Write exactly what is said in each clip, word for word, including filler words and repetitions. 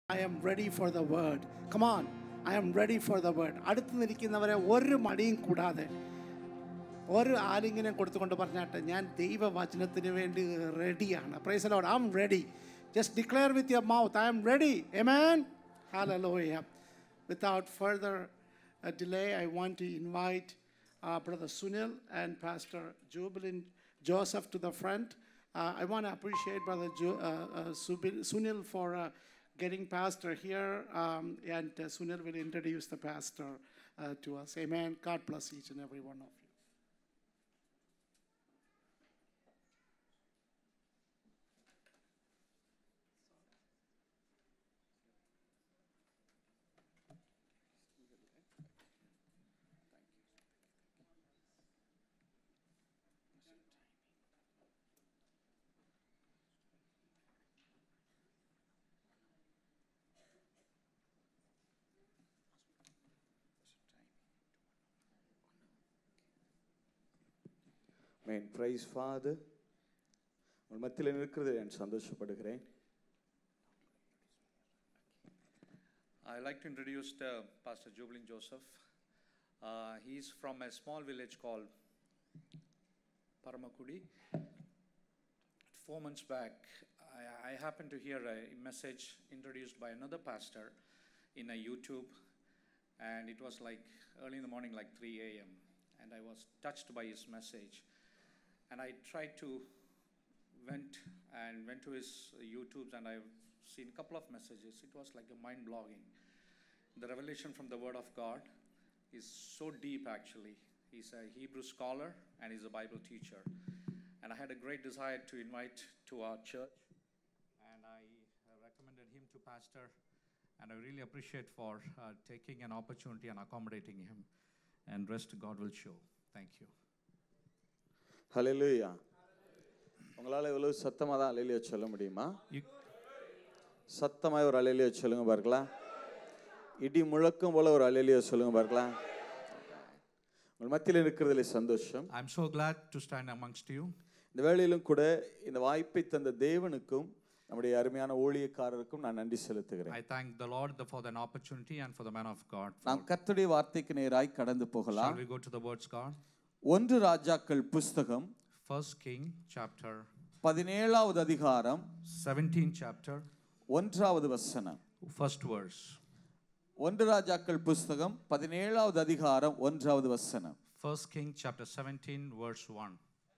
I am ready for the word. Come on, I am ready for the word. അടുത്ത് നിൽക്കുന്നവരെ ഒരു മടിയും കൂടാതെ ഒരു ആലിംഗനം കൊടുത്തുകൊണ്ട് പറഞ്ഞാട്ടെ, ഞാൻ ദൈവവചനത്തിന് വേണ്ടി റെഡിയാണ്. Praise the lord. I am ready. Just declare with your mouth, I am ready. Amen. Hallelujah. Without further uh, delay, I want to invite uh, Brother Sunil and Pastor Jubilin Joseph to the front. Uh, I want to appreciate Brother jo- uh, uh, Subil- Sunil for uh, getting pastor here, um, and uh, Sunil will introduce the pastor uh, to us. Amen. God bless each and every one of you. Amen. Praise Father. உங்கள் மத்தியில் இருக்கிறது நான் சந்தோஷப்படுகிறேன். I'd like to introduce uh, Pastor Jubilin Joseph. Uh, he's from a small village called Paramakudi. Four months back, I, I happened to hear a message introduced by another pastor in a YouTube, and it was like early in the morning, like three a.m., and I was touched by his message. And I tried to went and went to his YouTubes, and I've seen a couple of messages. It was like a mind-blogging. The revelation from the Word of God is so deep, actually. He's a Hebrew scholar and he's a Bible teacher. And I had a great desire to invite to our church, and I uh, recommended him to pastor. And I really appreciate for uh, taking an opportunity and accommodating him. And rest God will show. Thank you. Hallelujah. உங்களால் இவ்வளவு சத்தமாக தான் அலையிலியா சொல்ல முடியுமா? சத்தமாக ஒரு அலையிலியா சொல்லுங்க பார்க்கலாம். இடி முழக்கம் போல ஒரு அலையிலியா சொல்லுங்க பார்க்கலாம். உங்கள் மத்தியில் இருக்கிறதுல சந்தோஷம். I'm so glad to stand amongst you. இந்த வேளையிலும் கூட இந்த வாய்ப்பை தந்த தேவனுக்கும் நம்முடைய அருமையான ஊழியக்காரருக்கும் நான் நன்றி செலுத்துகிறேன். I thank the Lord for the opportunity and for the man of God. நாம் கர்த்தருடைய வார்த்தைக்கு நேராய் கடந்து போகலாம். Shall we go to the words God? ஒன்று ராஜாக்கள் புஸ்தகம் First King chapter பதினேழாவது அதிகாரம் seventeenth chapter ஒன்றாவது வசனம். First verse. ஒன்று ராஜாக்கள் புஸ்தகம் பதினேழாவது அதிகாரம் ஒன்றாவது வசனம். First King chapter seventeen verse one.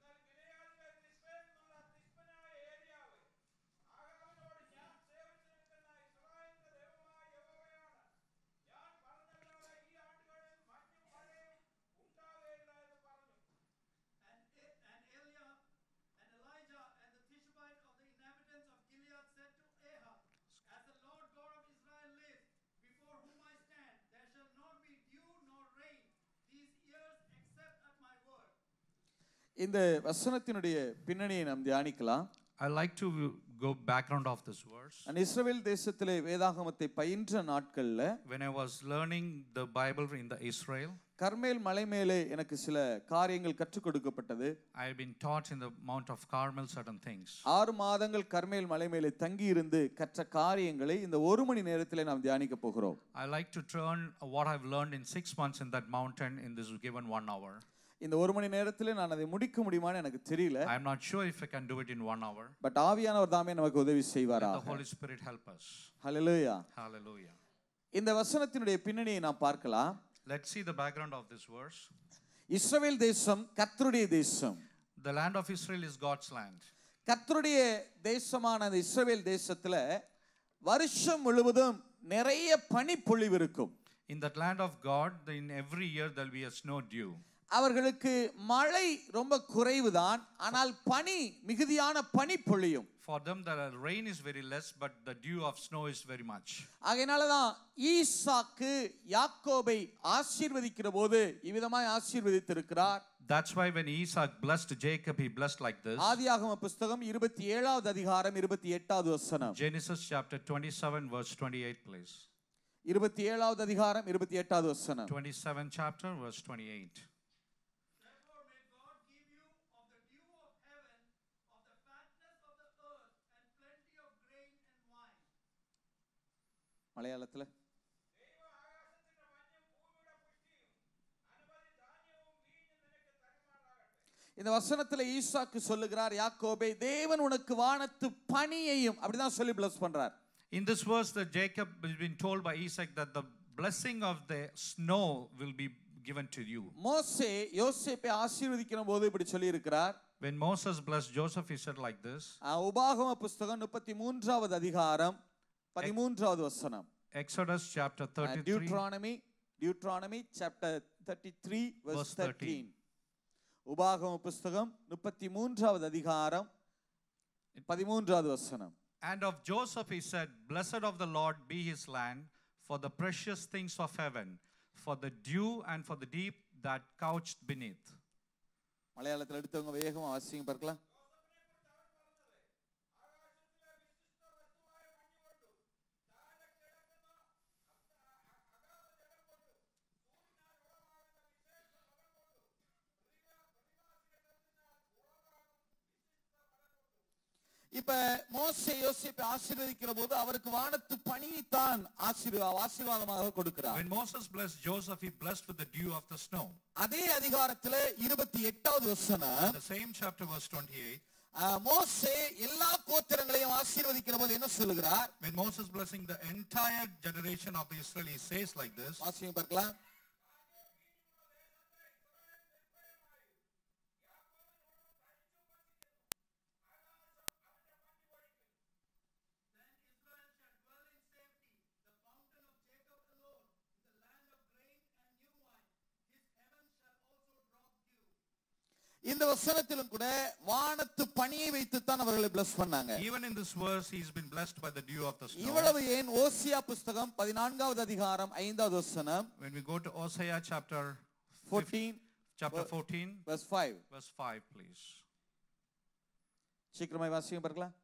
இந்த வசனத்தினுடைய பின்னணியை நாம் தியானிக்கலாம். I like to go background of this verse. நான் இஸ்ரவேல் தேசத்திலே வேதாகமத்தை பயின்ற நாட்கள்ல When I was learning the Bible in the Israel, கர்மேல் மலை மேலே எனக்கு சில காரியங்கள் கற்றுக் கொடுக்கப்பட்டது. I have been taught in the Mount of Carmel certain things. ஆறு மாதங்கள் கர்மேல் மலை மேலே தங்கி இருந்து கற்ற காரியங்களை இந்த ஒரு மணி நேரத்திலே நாம் தியானிக்க போகிறோம். I like to turn what I've learned in six months in that mountain in this given one hour. இந்த ஒரு மணி நேரத்திலே நான் அதை முடிக்க முடியுமான்னு எனக்கு தெரியல. I am not sure if I can do it in one hour. But ஆவியானவர் தாமே நமக்கு உதவி செய்வாராக. The Holy Spirit help us. Hallelujah. Hallelujah. இந்த வசனத்தினுடைய பின்னணியை நாம் பார்க்கலாம். Let's see the background of this verse. இஸ்ரவேல் தேசம் கர்த்தருடைய தேசம். The land of Israel is God's land. கர்த்தருடைய தேசமான அந்த இஸ்ரவேல் தேசத்துல வருஷம் முழுவதும் நிறைய பனி பொழிவு இருக்கும். In that land of God, in every year there will be a snow dew. அவர்களுக்கு மழை ரொம்ப குறைவுதான், ஆனால் பனி மிகுதியான பனி பொழியும். For them the rain is very less, but the dew of snow is very much. ஆகையால தான் ஈசாக்கு யாக்கோபை ஆசீர்வதிக்கிற போது இவ்விதமாய் ஆசீர்வதித்திருக்கிறார். That's why when Isaac blessed Jacob, he blessed like this. ஆதியாகம புஸ்தகம் இருபத்தி ஏழாவது அதிகாரம் இருபத்தி எட்டாவது வசனம். Genesis chapter twenty-seven verse twenty-eight, please. இருபத்தி ஏழாவது அதிகாரம் இருபத்தி எட்டாவது வசனம். twenty-seventh chapter verse twenty-eight. மலையாளத்துல இந்த வசனத்துல ஈசாக்கு சொல்லுகிறார், யாக்கோபே தேவன் உனக்கு வானத்து பனியையும் அப்படிதான் சொல்லி bless பண்றார். In this verse that Jacob has been told by Isaac that the blessing of the snow will be given to you. மோசே யோசேப்பை ஆசீர்வதிக்கிற போது இப்படி சொல்லி இருக்கிறார். When Moses blessed Joseph, he said like this. உபாகம புத்தகம் முப்பத்தி மூன்றாவது அதிகாரம் பதிமூன்றாவது வசனம். Exodus chapter thirty-three. Deuteronomy Deuteronomy chapter thirty-three verse thirteen. உபாகம புத்தகம் முப்பத்தி மூன்றாவது அதிகாரம் பதிமூன்றாவது வசனம். And of Joseph he said, blessed of the Lord be his land, for the precious things of heaven, for the dew and for the deep that couched beneath. மலையாளத்தில் எடுத்தவங்க வேகமா வாசிங்க பார்க்கலாம். இப்ப மோசே யோசேப்பை ஆசீர்வதிக்கிற போது அவருக்கு வானத்து பனியைத்தான் ஆசீர்வாதமாக கொடுக்கிறார். When Moses blessed Joseph, he blessed with the dew of the snow. அதே அதிகாரத்திலே இருபத்தி எட்டாவது வசனம், the same chapter verse twenty-eight. மோசே எல்லா கோத்திரங்களையும் ஆசீர்வதிக்கிற போது என்ன சொல்லுகிறார்? When Moses blessing the entire generation of the Israel, he says like this. வாசிங்க பார்க்கலாம். இந்த வசனத்திலும் கூட வானத்து பனியை வைத்து தான் அவர்களை bless பண்ணாங்க. Even in this verse he has been blessed by the dew of the snow. இவ்வளவு ஏன் ஓசியா புத்தகம் பதினான்காவது அதிகாரம் ஐந்தாவது வசனம். When we go to Hosea chapter fourteen chapter fourteen verse five. Verse five please. சீக்கிரமாய் வாசிங்க பார்க்கலாம்.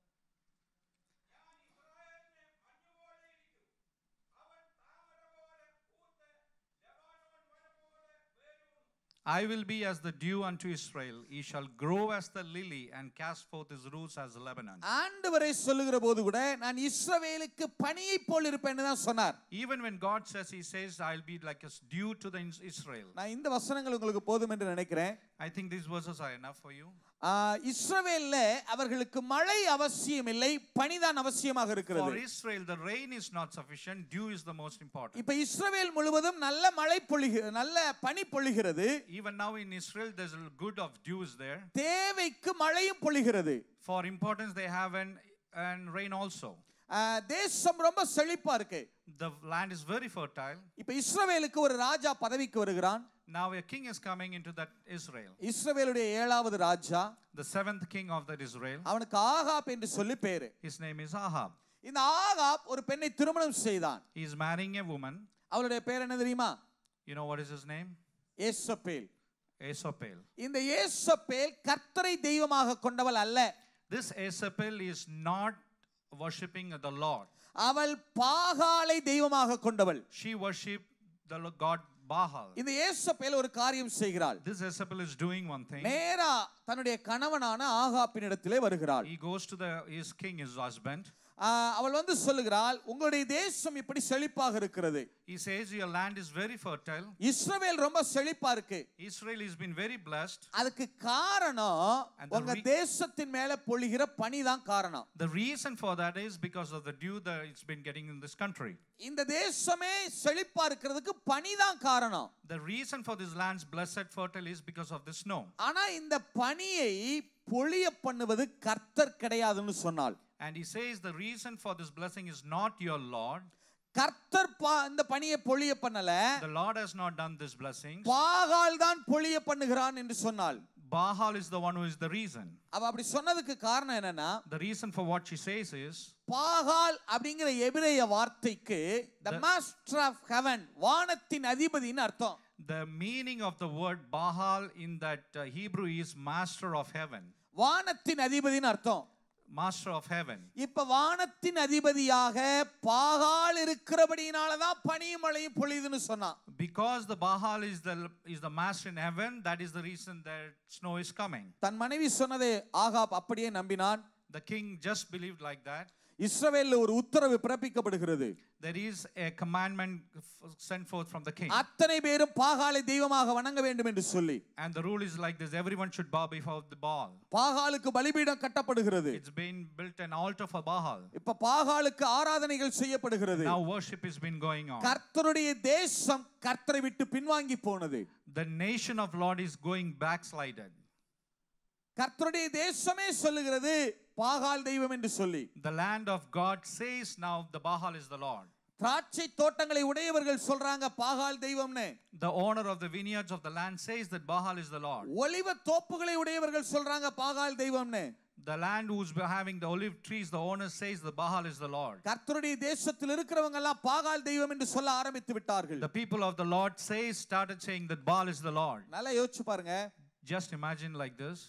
I will be as the dew unto Israel. He shall grow as the lily and cast forth his roots as Lebanon. ஆண்டவரே சொல்லுகிற போது கூட நான் இஸ்ரவேலுக்கு பனியை போல் இருப்பேன்னு தான் சொன்னார். Even when God says, he says I'll be like a dew to the Israel. நான் இந்த வசனங்கள் உங்களுக்கு போதும் என்று நினைக்கிறேன். I think these verses are enough for you. இஸ்ரவேல்ல அவர்களுக்கு மழை அவசியம் இல்லை, பனிதான் அவசியமாக இருக்கிறது. For Israel the rain is not sufficient, dew is the most important. இப்ப இஸ்ரவேல் முழுவதும் நல்ல மழை பொழிகிறது, நல்ல பனி பொழிகிறது. Even now in Israel there's a good of dew is there. தேவைக்கு மழையும் பொழிகிறது. For importance they have and and rain also. தேசம் ரொம்ப செழிப்பா இருக்கு. The land is very fertile. இப்ப இஸ்ரவேலுக்கு ஒரு ராஜா பதவிக்கு வருகிறான். Now a king is coming into that Israel. இஸ்ரவேலுடைய ஏழாவது ராஜா, the seventh king of that Israel. அவனுக்கு ஆகாப் என்று சொல்லி பேரு. His name is Ahab. இந்த ஆகாப் ஒரு பெண்ணை திருமணம் செய்தான். He is marrying a woman. அவளுடைய பேர் என்ன தெரியுமா? You know what is his name? Jezebel. Ézebel. இந்த ஏசபேல் கர்த்தரை தெய்வமாக கொண்டவள் அல்ல. This Ézebel is not worshipping the Lord. அவள் பாகாலை தெய்வமாக கொண்டவள். She worshiped the god Baal. இந்த ஏசபேல் ஒரு காரியம் செய்கிறாள். This Ézebel is doing one thing. நேரா தன்னுடைய கணவனான ஆகாபினிடத்திலே வருகிறாள். He goes to the his king, his husband. அவள் வந்து சொல்லுகிறாள், உங்களுடைய தேசம் இப்படி செழிப்பாக இருக்கிறது. He says your land is very fertile. இஸ்ரவேல் ரொம்ப செழிப்பா இருக்கு. Israel has been very blessed. அதுக்கு காரணம் உங்க தேசத்தின் மேல பொழிகிற பனி தான் காரணம். The reason for that is because of the dew that it's been getting in this country. இந்த தேசமே செழிப்பா இருக்கிறதுக்கு பனி தான் காரணம். The reason for this land's blessed fertile is because of the snow. ஆனா இந்த பனியை பொழிய பண்ணுவது கர்த்தர் கிடையாதுன்னு சொன்னாள். And he says the reason for this blessing is not your Lord. கர்த்தர் இந்த பனியை பொழிய பண்ணல. The Lord has not done this blessing. பாகால் தான் பொழிய பண்ணுகிறான் என்று சொன்னாள். Baal is the one who is the reason. அவ அப்படி சொன்னதுக்கு காரணம் என்னன்னா, the reason for what she says is பாகால் அப்படிங்கிற எபிரேய வார்த்தைக்கு the master of heaven, வானத்தின் அதிபதின்னு அர்த்தம். The meaning of the word Baal in that uh, Hebrew is master of heaven. வானத்தின் அதிபதின்னு அர்த்தம். Master of heaven. இப்ப வானத்தின் அதிபதியாக பாகால் இருக்கிறபடியினால தான் பனியும் மழையும் பொழியுதுன்னு சொன்னா. Because the Baal is the is the master in heaven, that is the reason that snow is coming. தன் மனைவி சொன்னதை ஆகாப் அப்படியே நம்பினான். The king just believed like that. இஸ்ரவேல்ல ஒரு உத்தரவு பிறப்பிக்கப்படுகிறது. There is a commandment sent forth from the king. அத்தனை பேரும் பாகாலை தெய்வமாக வணங்க வேண்டும் என்று சொல்லி. And the rule is like this: everyone should bow before the Baal. பாகாலுக்கு பலிபீடம் கட்டப்படுகிறது. It's been built an altar for Baal. இப்ப பாகாலுக்கு ஆராதனைகள் செய்யப்படுகிறது. Now worship has been going on. கர்த்தருடைய தேசம் கர்த்தரை விட்டு பின்வாங்கி போனது. The nation of Lord is going backslided. கர்த்தருடைய தேசமே சொல்லுகிறது பாகால் தெய்வம் என்று சொல்லி. The land of God says now the Baal is the Lord. திராட்சை தோட்டங்களை உடையவர்கள் சொல்றாங்க பாகால் தெய்வம்னு. The owner of the vineyards of the land says that Baal is the Lord. ஒலிவ தோப்புகளை உடையவர்கள் சொல்றாங்க பாகால் தெய்வம்னு. The land who's having the olive trees, the owner says the Baal is the Lord. கர்த்தருடைய தேசத்தில் இருக்கிறவங்க எல்லாம் பாகால் தெய்வம் என்று சொல்ல ஆரம்பித்து விட்டார்கள். The people of the Lord says started saying that Baal is the Lord. நல்லா யோசிச்சு பாருங்க. Just imagine like this.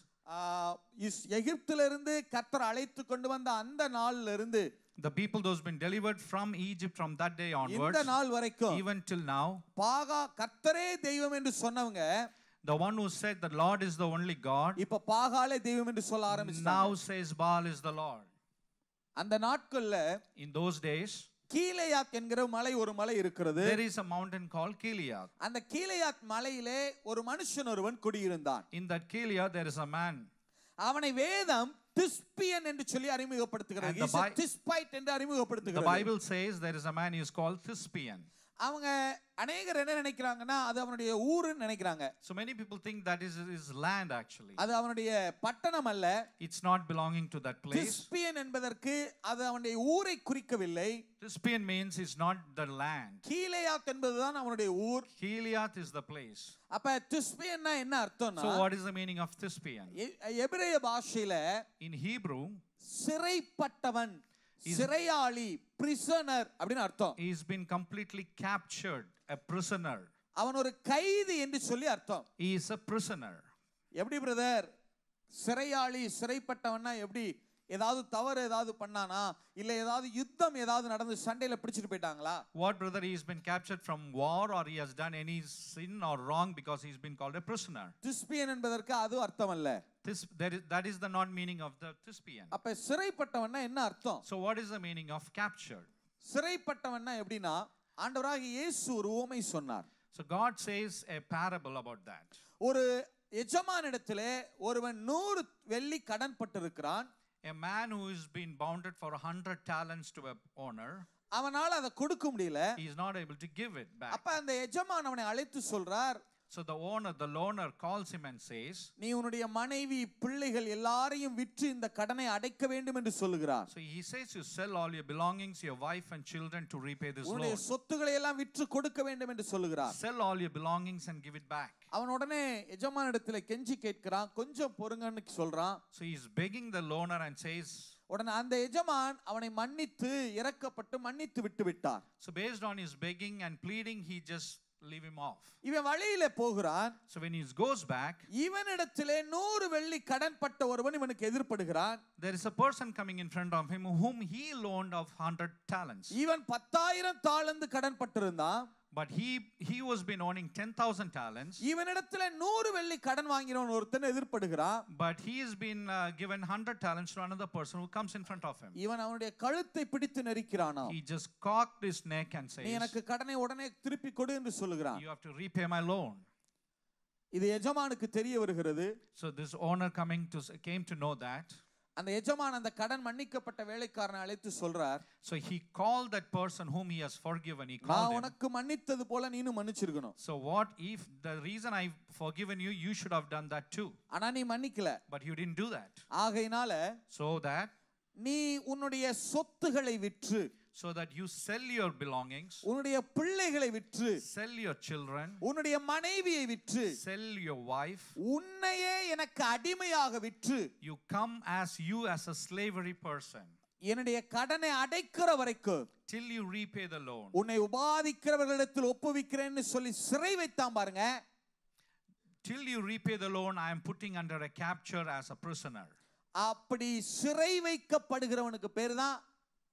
எகிப்திலிருந்து கர்த்தர் அழைத்து கொண்டு வந்த அந்த நாள்ல இருந்து the people those been delivered from Egypt from that day onwards இந்த நாள் வரைக்கும் even till now பாகா கர்த்தரே தெய்வம் என்று சொன்னவங்க the one who said the Lord is the only God இப்ப பாகாலே தெய்வம் என்று சொல்ல ஆரம்பிச்சாங்க. now says Baal is the Lord. அந்த நாட்கள்ல in those days கீலேயாத் என்கிற மலை ஒரு மலை இருக்கிறது. there is a mountain called Kiliath. அந்த கீலேயாத் மலையிலே ஒரு மனுஷன் ஒருவன் குடியிருந்தான். in that Kiliath there is a man. அவனை வேதம் திஸ்பியன் என்று சொல்லி அறிமுகப்படுத்துகிறது. he is a Tishbite என்று அறிமுகப்படுத்துகிறது. the Bible says there is a man who is called Thispian. அவங்க அநேகர் என்ன நினைக்கிறாங்கன்னா அது அவனுடைய ஊருன்னு நினைக்கிறாங்க. so many people think that is his land actually. அது அவனுடைய பட்டணம் அல்ல. it's not belonging to that place. திஸ்பியன் என்பதற்கு அது அவனுடைய ஊரை குறிக்கவில்லை. Thispian means it's not the land. கீலேயாத் என்பதுதான் அவனுடைய ஊர். Kiliath is the place. அப்ப திஸ்பியன்னா என்ன அர்த்தம்னா so what is the meaning of Thispian? எபிரேய பாஷையில in Hebrew சிறைப்பட்டவன் சிறையாளி prisoner அப்படின அர்த்தம். he has been completely captured, a prisoner. அவன் ஒரு கைதி என்று சொல்லி அர்த்தம். he is a prisoner. எப்படி பிரதர் சிறையாளி சிறைப்பட்டவன்னா எப்படி ஏதாவது தவறு ஏதாவது பண்ணானா இல்ல ஏதாவது யுத்தம் ஏதாவது நடந்து சண்டையில பிடிச்சிட்டு போய்ட்டாங்களா? what brother he has been captured from war or he has done any sin or wrong because he has been called a prisoner? திஸ்பியன் என்பதற்கு அது அர்த்தம் அல்ல. this that is that is the not meaning of the Thispian. அப்ப சிறைப்பட்டவன்னா என்ன அர்த்தம்? so what is the meaning of captured? சிறைப்பட்டவன்னா எப்படினா ஆண்டவராகிய இயேசு ஒரு உவமை சொன்னார். so God says a parable about that. ஒரு எஜமானிடத்திலே ஒருவன் நூறு வெள்ளி கடன் பட்டிருக்கிறான். a man who is been bounded for one hundred talents to a owner, அவனால அத கொடுக்க முடியல. he is not able to give it back. அப்ப அந்த எஜமான் அவனை அழைத்து சொல்றார். so the owner the loaner calls him and says நீ உன்னுடைய மனைவி பிள்ளைகள் எல்லாரையும் விற்று இந்த கடனை அடைக்க வேண்டும் என்று சொல்லுகிறார். so he says you sell all your belongings, your wife and children to repay this loan. உன்னுடைய சொத்துக்களை எல்லாம் விற்று கொடுக்க வேண்டும் என்று சொல்லுகிறார். sell all your belongings and give it back. அவன் உடனே எஜமானிடத்திலே கெஞ்சி கேட்கிறான், கொஞ்சம் பொறுங்கன்னு சொல்றான். so he is begging the loaner and says உடனே அந்த எஜமான் அவனை மன்னித்து இரக்கப்பட்டு மன்னித்து விட்டு விட்டார். so based on his begging and pleading he just leave him off. இவன் வழியில போகிறான். so when he goes back இவனிடத்திலே நூறு வெள்ளி கடன் பட்ட ஒருவன் இவனுக்கு எதிர்ப்படுகிறான். there is a person coming in front of him whom he loaned of one hundred talents. இவன் பத்தாயிரம் தாலந்து கடன் பட்டிருந்தான். but he he was been owning ten thousand talents. இவனிடத்திலே நூறு வெள்ளி கடன் வாங்கினவன் ஒருத்தன் எதிர்ப்படுகிறான். but he has been uh, given one hundred talents to another person who comes in front of him. இவன் அவனுடைய கழுத்தை பிடித்து நெரிக்கிறானா. he just cocked his neck and says நீ எனக்கு கடனை உடனே திருப்பி கொடு என்று சொல்லுகிறான். you have to repay my loan. இது எஜமானுக்கு தெரிய வருகிறது. so this owner coming to came to know that. அந்த எஜமான் அந்த கடன் மன்னிக்கப்பட்ட வேலைக்காரனை அழைத்து சொல்றார். so he called that person whom he has forgiven. he called நான் him. உனக்கு மன்னித்தது போல நீனும் மன்னிச்சிருக்கணும். so what if the reason I forgiven you you should have done that too. ஆனா நீ மன்னிக்கல. but you didn't do that. ஆகையினால so that நீ உன்னுடைய சொத்துக்களை விற்று so that you sell your belongings, உன்னுடைய பிள்ளைகளை விற்று sell your children, உன்னுடைய மனைவியை விற்று sell your wife, உன்னையே எனக்கு அடிமையாக விற்று you come as you as a slavery person என்னுடைய கடனை அடைக்கிற வரைக்கும் till you repay the loan. உன்னை உபாதிக்கிறவர்களிடத்தில் ஒப்புவிக்கிறேன்னு சொல்லி சிறை வைத்தான் பாருங்க. till you repay the loan I am putting under a capture as a prisoner. அப்படி சிறை வைக்கப்படுகிறவனுக்கு பேர் தான்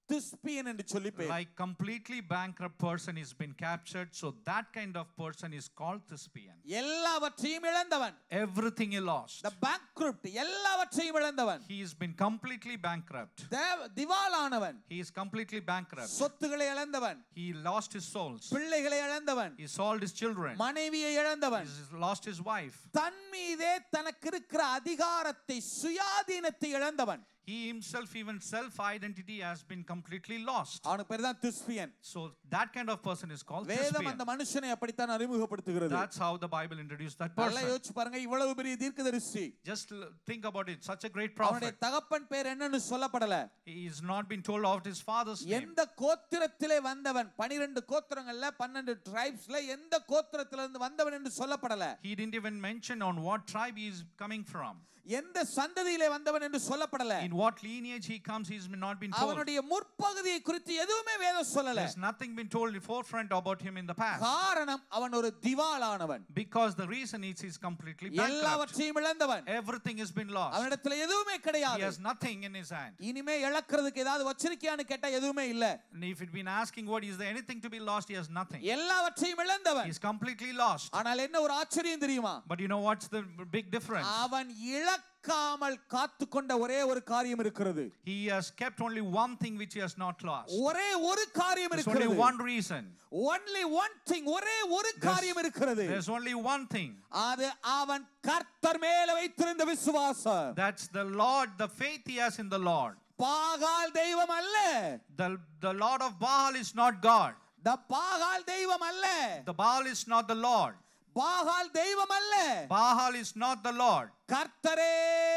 திஸ்பியன் என்று சொல்லி பேர். Like completely bankrupt person is been captured, so that kind of person is called Thespian. எல்லாவற்றையும் இழந்தவன். Everything he lost. The bankrupt, எல்லாவற்றையும் இழந்தவன். He has been completely bankrupt. திவாலானவன். He is completely bankrupt. சொத்துக்களை இழந்தவன். He lost his souls. பிள்ளைகளை இழந்தவன். He sold his children. மனைவியை இழந்தவன். He lost his wife. தன் மீதே தனக்கு இருக்கிற அதிகாரத்தை சுயாதீனத்தை இழந்தவன். He himself, even self-identity, has been completely lost. அவனுக்கு பேர் தான் திஸ்பியன். So that kind of person is called வேதம் Thespian. அந்த மனுஷனை அப்படித்தான் அறிமுகப்படுத்துகிறது. That's how the Bible introduced that நல்லா person. யோசிச்சு பாருங்க, இவ்வளவு பெரிய தீர்க்கதரிசி. Just l- think about it. Such a great அவனுடைய prophet. தகப்பன் பேர் என்னன்னு சொல்லப்படல. He is not been told of his father's name. எந்த கோத்திரத்திலே வந்தவன், பன்னிரண்டு கோத்திரங்கள்ல பன்னிரண்டு டிரைப்ஸ்ல எந்த கோத்திரத்தில இருந்து வந்தவன் என்று சொல்லப்படல. He didn't even mention on what tribe he is coming from. எந்த சந்ததியிலே வந்தவன் என்று சொல்லப்படல. In what lineage he comes, he's not been told. அவனுடைய முற்பகுதியை குறித்து எதுவுமே வேதம் சொல்லல. There's nothing been told in forefront about him in the past. காரணம் அவன் ஒரு திவாலானவன். Because the reason is he's completely bankrupt. எல்லாவற்றையும் இழந்தவன். Everything has been lost. அவனிடத்துல எதுவுமே கிடையாது. He has nothing in his hand. இனிமே இழக்கிறதுக்கு ஏதாவது வச்சிருக்கியான்னு கேட்டா எதுவுமே இல்ல. And if you'd been asking what is there anything to be lost, he has nothing. எல்லாவற்றையும் இழந்தவன். He's completely lost. ஆனால் என்ன ஒரு ஆச்சரியம் தெரியுமா? But you know what's the big difference? அவன் இழக்காமல் காத்துக்கொண்ட ஒரே ஒரு காரியம் இருக்கிறது. He has kept only one thing which he has not lost. ஒரே ஒரு காரியம் There's இருக்கிறது. only one reason. Only one thing. ஒரே ஒரு காரியம் இருக்கிறது. There's only one thing. அது அவன் கர்த்தர் மேல வைத்திருந்த விசுவாசம். That's the Lord, the faith he has in the Lord. பாகால் தெய்வம் அல்ல. The, the Lord of Baal is not God. the பாகால் தெய்வம் அல்ல. The Baal is not the Lord. பாகால் தெய்வம் அல்ல. Baal is not the Lord. கர்த்தரே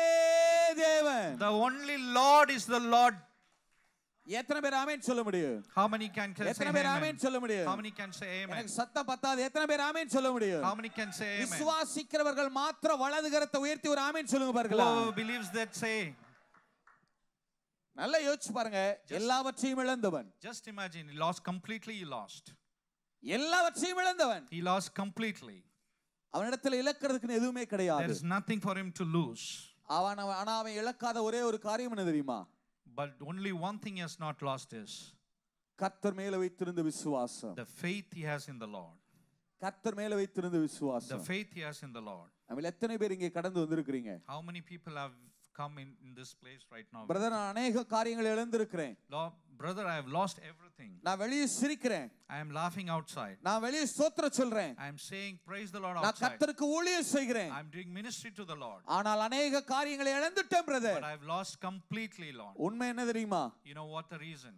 தேவன். The only Lord is the Lord. எத்தனை பேர் ஆமென் சொல்ல முடியும்? How many can say எத்தனை பேர் amen? ஆமென் சொல்ல முடியும்? How many can say amen? எனக்கு சத்தம் பத்தாது. எத்தனை பேர் ஆமென் சொல்ல முடியும்? How many can say amen? விசுவாசிக்கிறவர்கள் மாத்திரம் வலது கரத்தை உயர்த்தி ஒரு ஆமென் சொல்லுங்க பாருங்களா. Whoever believes that say. நல்லா யோசிச்சு பாருங்க. எல்லாவற்றையும் இழந்தவன். Just imagine, he lost completely, he lost. எல்லாவற்றையும் இழந்தவன். He lost completely. அவனிடத்துல இழக்கிறதுக்கு எதுவுமே There கிடையாது. is nothing for him to lose. அவன் ஆனா அவன் இழக்காத ஒரே ஒரு காரியம் என்ன தெரியுமா? But only one thing he has not lost is கர்த்தர் மேல வைத்திருந்த விசுவாசம். the faith he has in the Lord. கர்த்தர் மேல வைத்திருந்த The விசுவாசம். faith he has in the Lord. நம்மள எத்தனை பேர் இங்கே கடந்து வந்திருக்கீங்க? How many people have come in, in this place right now? Brother, நான் அநேக காரியங்களை இழந்திருக்கிறேன். Lord, brother, I have lost everything. நான் வெளியே சிரிக்கிறேன். I am laughing outside. நான் வெளியே ஸ்தோத்திரம் சொல்றேன். I am saying praise the Lord நான் outside. கர்த்தருக்கு ஊழியம் செய்கிறேன். I am doing ministry to the Lord. ஆனால் அநேக காரியங்களை இழந்துட்டேன் brother. But I have lost completely, Lord. உண்மை என்ன தெரியுமா? You know what the reason?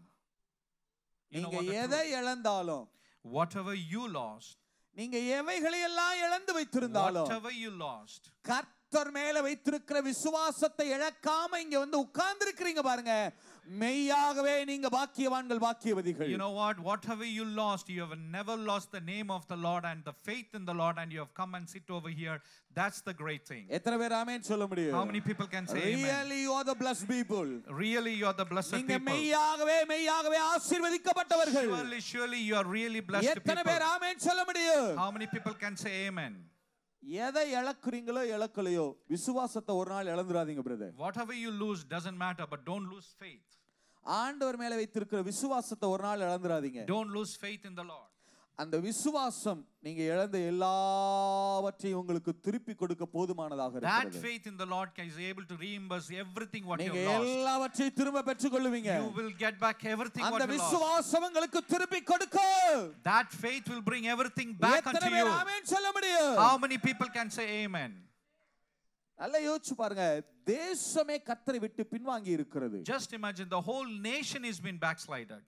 You know நீங்க what the எதை truth? இழந்தாலும், Whatever you lost, நீங்க எவைகளை எல்லாம் இழந்து வைத்திருந்தாலும், whatever you lost, கர்த்தர் மேல வைத்திருக்கிற விசுவாசத்தை இழக்காம இங்க வந்து உட்கார்ந்து இருக்கிறீங்க பாருங்க. மெய்யாகவே நீங்க பாக்கியவான்கள், பாக்கியவதிகள். you know what? Whatever you lost, you have never lost the name of the Lord and the faith in the Lord, and you have come and sit over here. That's the great thing. எத்தனை பேர் ஆமென் சொல்ல முடியும்? How many people can say amen? Really you are the blessed people. Really, you are the blessed நீங்க people. மெய்யாகவே மெய்யாகவே ஆசீர்வதிக்கப்பட்டவர்கள். Surely, surely, you are really blessed எத்தனை பேர் people. ஆமென் சொல்ல முடியும்? How many people can say amen? எதை இழக்குறீங்களோ இழக்கலையோ விசுவாசத்தை ஒரு நாள் இழந்துராதீங்க brother. Whatever you lose doesn't matter, but don't lose faith. ஆண்டவர் மேல வைத்திருக்கிற விசுவாசத்தை ஒரு நாள் இழந்துராதீங்க. Don't lose faith in the Lord. அந்த விசுவாசம் நீங்க இழந்த எல்லாவற்றையும் உங்களுக்கு திருப்பி கொடுக்க போதுமானதாக That இருக்கிறது. faith in the Lord is able to reimburse everything what you நீங்க have lost. எல்லாவற்றையும் திரும்ப பெற்றுக்கொள்வீங்க. You will get back everything what அந்த you lost. விசுவாசம் உங்களுக்கு திருப்பி கொடுக்கும். That faith will bring everything back unto எத்தனை you. பேர் ஆமென் சொல்ல முடியும்? How many people can say amen? நல்லா யோசிச்சு பாருங்க. தேசமே கர்த்தரை விட்டு பின்வாங்கி இருக்கிறது. Just imagine, the whole nation has been backslided.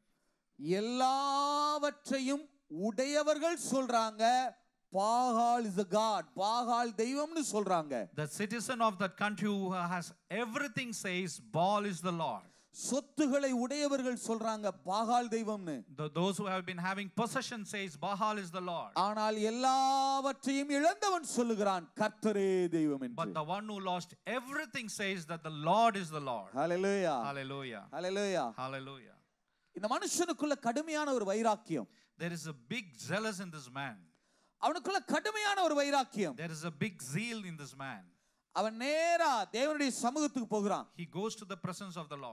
எல்லாவற்றையும் உடையவர்கள் சொல்றாங்க பாகால் is a god, பாகால் தெய்வம்னு சொல்றாங்க. The citizen of that country who has everything says Baal is the Lord. சொத்துக்களை உடையவர்கள் சொல்றாங்க பாகால் தெய்வம்னு. The, those who have been having possession says Baal is the Lord. ஆனால் எல்லாவற்றையும் இழந்தவன் சொல்லுகிறான் கர்த்தரே தெய்வம் என்று. But the one who lost everything says that the Lord is the Lord. Hallelujah, Hallelujah. Hallelujah. Hallelujah. இந்த மனுஷனுக்குள்ள கடுமையான ஒரு வைராக்கியம். There is a big zealous in this man. அவனுக்குள்ள கடுமையான ஒரு வைராக்கியம். There is a big zeal in this man. அவன் நேரா தேவனுடைய சமூகத்துக்கு போகிறான். He goes to the presence of the Lord.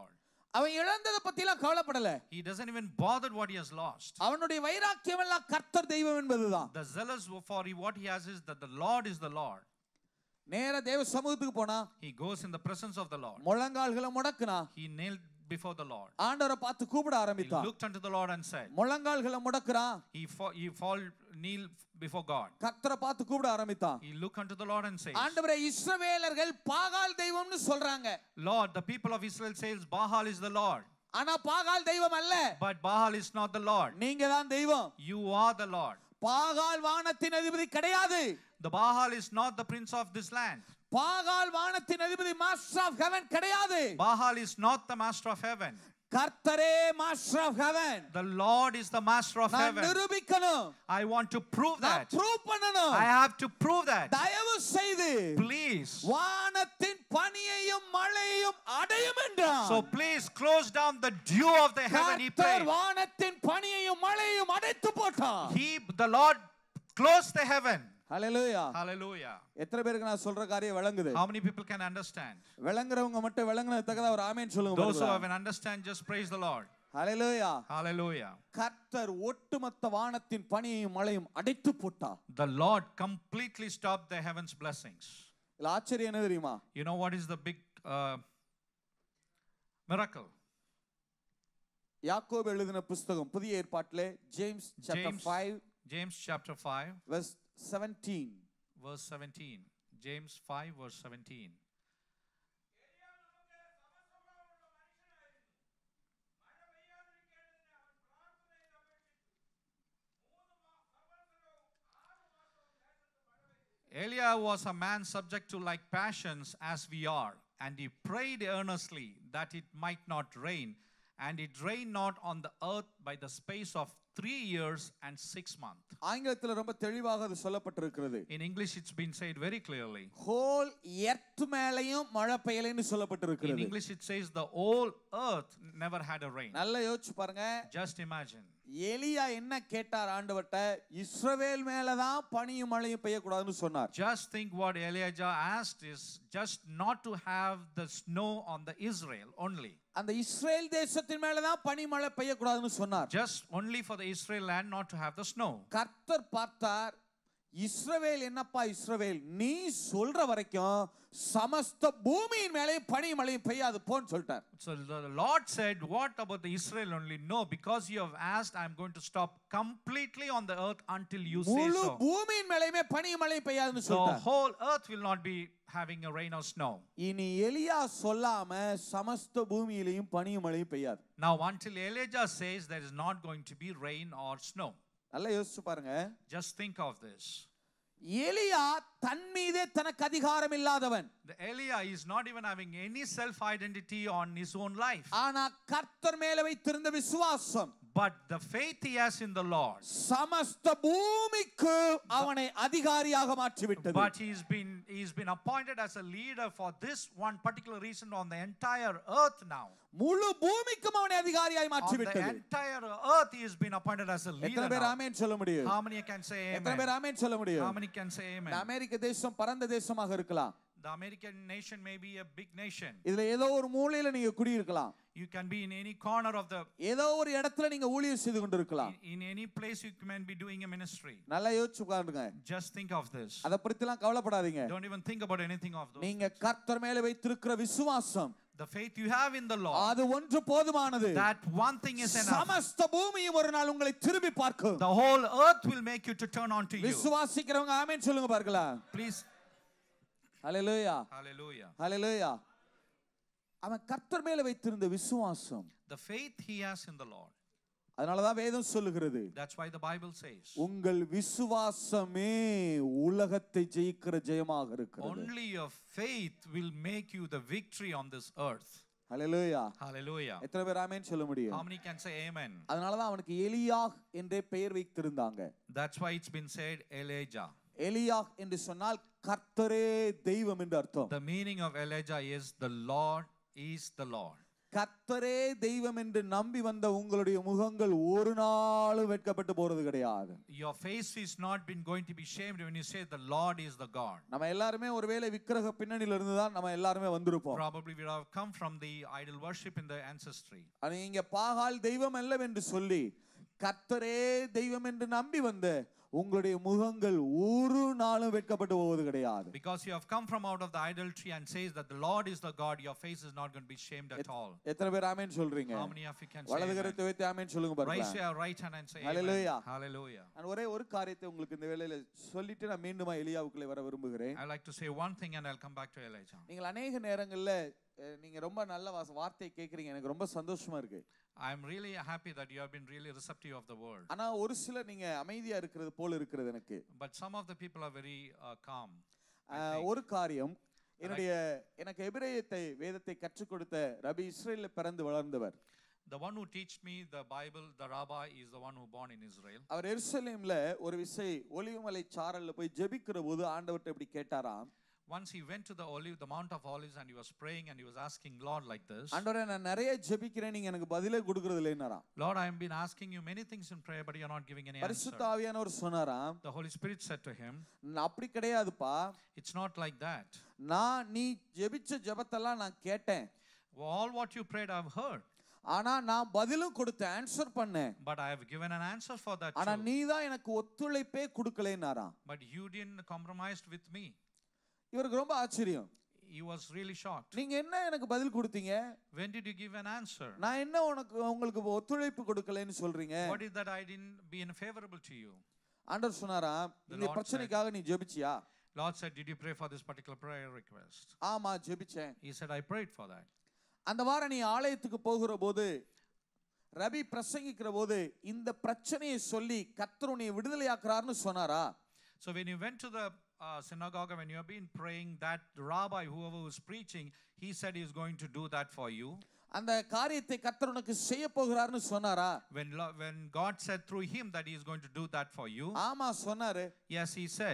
அவன் இழந்தத பத்திலாம் கவலைப்படல. He doesn't even bother what he has lost. அவனுடைய வைராக்கியம் எல்லாம் கர்த்தர் தெய்வம் என்பதுதான். The zealous for what he has is that the Lord is the Lord. நேரா தேவ சமூகத்துக்கு போனா, he goes in the presence of the Lord. முழங்கால்களை முடக்குனா, he knelt before the Lord. ஆண்டவரை பார்த்து கூப்பிட ஆரம்பித்தான். He looked unto the Lord and said, முழங்கால்களை முடக்குறான். he fall, he fall kneel before God. கர்த்தரை பார்த்து கூப்பிட ஆரம்பித்தான். He looked unto the Lord and said, ஆண்டவரே, இஸ்ரவேலர்கள் பாகால் தெய்வம்னு சொல்றாங்க. Lord, the people of Israel says Baal is the Lord. ஆனா பாகால் தெய்வம் அல்ல. But Baal is not the Lord. நீங்க தான் தெய்வம். You are the Lord. பாகால் வானத்தின் அதிபதி கிடையாது. The Baal is not the prince of this land. பாகால் வானத்தின் அதிபதி மாஸ்டர் ஆஃப் ஹெவன் கிடையாது. Baal is not the master of heaven. கர்த்தரே master of heaven. The Lord is the master of நான் heaven. நிரூபிக்கணும். I want to prove நான் that. Prove பண்ணணும். I have to prove that. தயவு செய்து Please. வானத்தின் பனியையும் மழையையும் அடையும் என்றார். So please close down the dew of the heaven, he கர்த்தர் prayed. வானத்தின் பனியையும் மழையையும் அடைத்து போட்டார். He, the Lord closed the heaven. Hallelujah. Hallelujah. எத்தனை பேருக்கு நான் சொல்ற காரியம் விளங்குது? How many people can understand? விளங்குறவங்க மட்டும் விளங்குனது தக்கதா ஒரு ஆமென் சொல்லுங்க. Those who have an understand, just praise the Lord. Hallelujah. Hallelujah. கர்த்தர் ஒட்டுமொத்த வானத்தின் பனியையும் மழையும் அடைத்து போட்டார். The Lord completely stopped the heaven's blessings. இல்ல ஆச்சரியம் என்ன தெரியுமா? You know what is the big uh, miracle? யாக்கோபு எழுதின புத்தகம் புதிய ஏற்பாட்டிலே James chapter James, five James chapter five verse seventeen. verse seventeen. James five verse seventeen. Eliah was a man subject to like passions as we are, and he prayed earnestly that it might not rain, and it rained not on the earth by the space of three years and six months. ஆங்கிலத்தில் ரொம்ப தெளிவாக அது சொல்லப்பட்டிருக்கிறது. In English it's been said very clearly. whole earth மேலயும் மழை பெய்யலைன்னு In சொல்லப்பட்டிருக்கிறது. English it says the whole earth never had a rain. நல்லா யோசிச்சு பாருங்க. Just imagine. எலியா என்ன கேட்டார் ஆண்டவர்ட்ட? இஸ்ரவேல் மேல தான் பனியும் மழையும் பெய்ய கூடாதுன்னு சொன்னார். Just think what Elijah asked is just not to have the snow on the Israel only. அந்த இஸ்ரேல் தேசத்தின் மேல தான் பனி மழை பெய்ய கூடாதுன்னு சொன்னார். Just only for the Israel land not to have the snow. கர்த்தர் பார்த்தார், இஸ்ரவேல் என்னப்பா இஸ்ரவேல், நீ சொல்ற வரைக்கும் சமஸ்த பூமியின் மேலே பனி மழை பெய்யாது போன்னு சொல்லிட்டார். So the Lord said, what about the Israel only? No, because you have asked, I'm going to stop completely on the earth until you say முழு so. பூமியின் மேலேயுமே பனி மழை பெய்யாதுன்னு The சொல்லிட்டார். whole earth will not be having a rain or snow. இனி எலியா சொல்லாம சமஸ்த பூமியிலேயும் பனியும் மழையும் பெய்யாது. Now until Elijah says there is not going to be rain or snow. நல்லா யோசிச்சு பாருங்க. Just think of this. எலியா தன் மீதே தனக்கு அதிகாரம் இல்லாதவன். The Eliah is not even having any self identity on his own life. ஆனா கர்த்தர் மேல வைத்திருந்த விசுவாசம், But the faith he has in the Lord. சமஸ்த பூமிக்கு அவனை அதிகாரியாக மாற்றி விட்டது. But he's been he's been appointed as a leader for this one particular reason on the entire earth now. முழு பூமிக்கும் அவனை அதிகாரியாய் மாற்றி On the விட்டது. entire earth he has been appointed as a leader எத்தனை பேர் now. ஆமென் சொல்ல முடியும்? How many can say எத்தனை amen? பேர் ஆமென் சொல்ல How முடியும்? many can say இந்த amen? அமெரிக்க தேசம் பரந்த தேசமாக இருக்கலாம். The American nation may be a big nation. இதுல ஏதோ ஒரு மூலையில நீங்க குடியிருக்கலாம். You can be in any corner of the ஏதோ ஒரு இடத்துல நீங்க ஊழியம் செய்து கொண்டிருக்கலாம். in, in any place you can be doing a ministry. நல்லா யோசிச்சு பாருங்க. Just think of this. அத பத்திலாம் கவலைப்படாதீங்க. Don't even think about anything of those. நீங்க கர்த்தர் மேல வைத்திருக்கிற விசுவாசம், The faith you have in the Lord, அது ஒன்று போதுமானது. that one thing is enough. சமஸ்த பூமியும் ஒரு நாள் உங்களை திரும்பி பார்க்கும். The whole earth will make you to turn on to you. விசுவாசிக்கிறவங்க ஆமென் சொல்லுங்க பார்க்கலாம். Please. ஹalleluya. Hallelujah. ஹalleluya. அவன் கர்த்தர் மேல வைத்திருந்த விசுவாசம், The faith he has in the Lord. அதனால தான் வேதம் சொல்லுகிறது, That's why the Bible says, உங்கள் விசுவாசமே உலகத்தை ஜெயிக்கிற ஜெயமாக இருக்கிறது. only your faith will make you the victory on this earth. Hallelujah. Hallelujah. எத்தனை பேர் ஆமென் சொல்ல முடியும்? How many can say amen? அதனால தான் அவனுக்கு எலியாஹ் என்றே பெயர் வைத்திருந்தாங்க. That's why it's been said Elijah. எலியாஹ் என்று சொன்னால் கர்த்தரே தெய்வம் என்று அர்த்தம். The meaning of Elijah is the Lord is the Lord. கர்த்தரே தெய்வம் என்று நம்பி வந்த உங்களுடைய முகங்கள் ஒரு நாளும் வெட்கப்பட்டு போறது கிடையாது. Your face is not been going to be shamed when you say the Lord is the God. நம்ம எல்லாரும் ஒருவேளை விக்கிரக பின்னணியில இருந்து தான் நம்ம எல்லாரும் வந்திருப்போம். Probably we have come from the idol worship in the ancestry. நீங்க பாகால் தெய்வம் அல்ல என்று சொல்லி கர்த்தரே தெய்வம் என்று நம்பி வந்த உங்களுடைய முகங்கள் ஒரு நாளும் வெட்கப்பட்டு போவது கிடையாது. Because you have come from out of the idolatry and says that the Lord is the God, your face is not going to be shamed at all. எத்தனை பேர் ஆமென் சொல்றீங்க? How many of you can say வலது கரத்தை வைத்து ஆமென் சொல்லுங்க பாருங்க. Raise your right hand and say Hallelujah. amen. Hallelujah. நான் ஒரே ஒரு காரியத்தை உங்களுக்கு இந்த வேளையில சொல்லிட்டு நான் மீண்டும் எலியாவுக்குள்ளே வர விரும்புகிறேன். I like to say one thing and I'll come back to Elijah. நீங்கள் அநேக நேரங்கள்ல நீங்க ரொம்ப நல்ல வார்த்தை கேக்குறீங்க, எனக்கு ரொம்ப சந்தோஷமா இருக்கு. I'm really happy that you have been really receptive of the word. ஆனா ஒரு சில நீங்க அமைதியா இருக்கிறது போல இருக்குது எனக்கு. But some of the people are very uh, calm. ஒரு காரியம், என்னுடைய எனக்கு எபிரேயத்தை வேதத்தை கற்றுக் கொடுத்த ரபி இஸ்ரேல்ல பிறந்து வளர்ந்தவர். The one who teach me the Bible, the rabbi, is the one who born in Israel. அவர் எருசலேம்ல ஒரு விசை ஒலிவமலை சாரல்ல போய் ஜெபிக்கிற போது ஆண்டவர்ட்ட இப்படி கேட்டாராம். Once he went to the olive, the Mount of Olives, and he was praying and he was asking Lord like this. ஆண்டவரே நான் நிறைய ஜெபிக்கிறேன், நீங்க எனக்கு பதிலே கொடுக்கிறது இல்லைன்னாராம். Lord, I have been asking you many things in prayer, but you are not giving any answer. பரிசுத்த ஆவியானவர் சொன்னாராம், The Holy Spirit said to him, அப்படி கிடையாதுப்பா, it's not like that. நான் நீ ஜெபிச்ச ஜெபத்தெல்லாம் நான் கேட்டேன். All what you prayed I have heard. ஆனா நான் பதிலும் கொடுத்தேன், ஆன்சர் பண்ணேன். But I have given an answer for that ஆனா too. நீ தான் எனக்கு ஒத்துழைப்பே கொடுக்கலைன்னாராம். But you didn't compromise with me. இவருக்கு ரொம்ப ஆச்சரியம். He was really shocked. நீங்க என்ன எனக்கு பதில் கொடுத்தீங்க? When did you give an answer? நான் என்ன உனக்கு உங்களுக்கு ஒத்துழைப்பு கொடுக்கலைன்னு சொல்றீங்க? What is that I didn't be favorable to you? ஆண்டவர் சொன்னாராம், இந்த பிரச்சனைக்காக நீ ஜெபிச்சியா? Lord said, did you pray for this particular prayer request? ஆமா ஜெபிச்சேன். He said, I prayed for that. அந்த வாரம் நீ ஆலயத்துக்கு போகிற போது ரபி பிரசங்கிக்கிற போது இந்த பிரச்சனையை சொல்லி கர்த்தர் உன்னை விடுதலையாக்குறார்னு சொன்னாரா? So when you went to the uh, synagogue, when you have been praying, that rabbi, whoever was preaching, he said he is going to do that for you. அந்த காரியத்தை கர்த்தர் உனக்கு செய்ய போகிறார்னு சொன்னாரா? When when God said through him that he is going to do that for you. ஆமா சொன்னாரு. Yes, he said.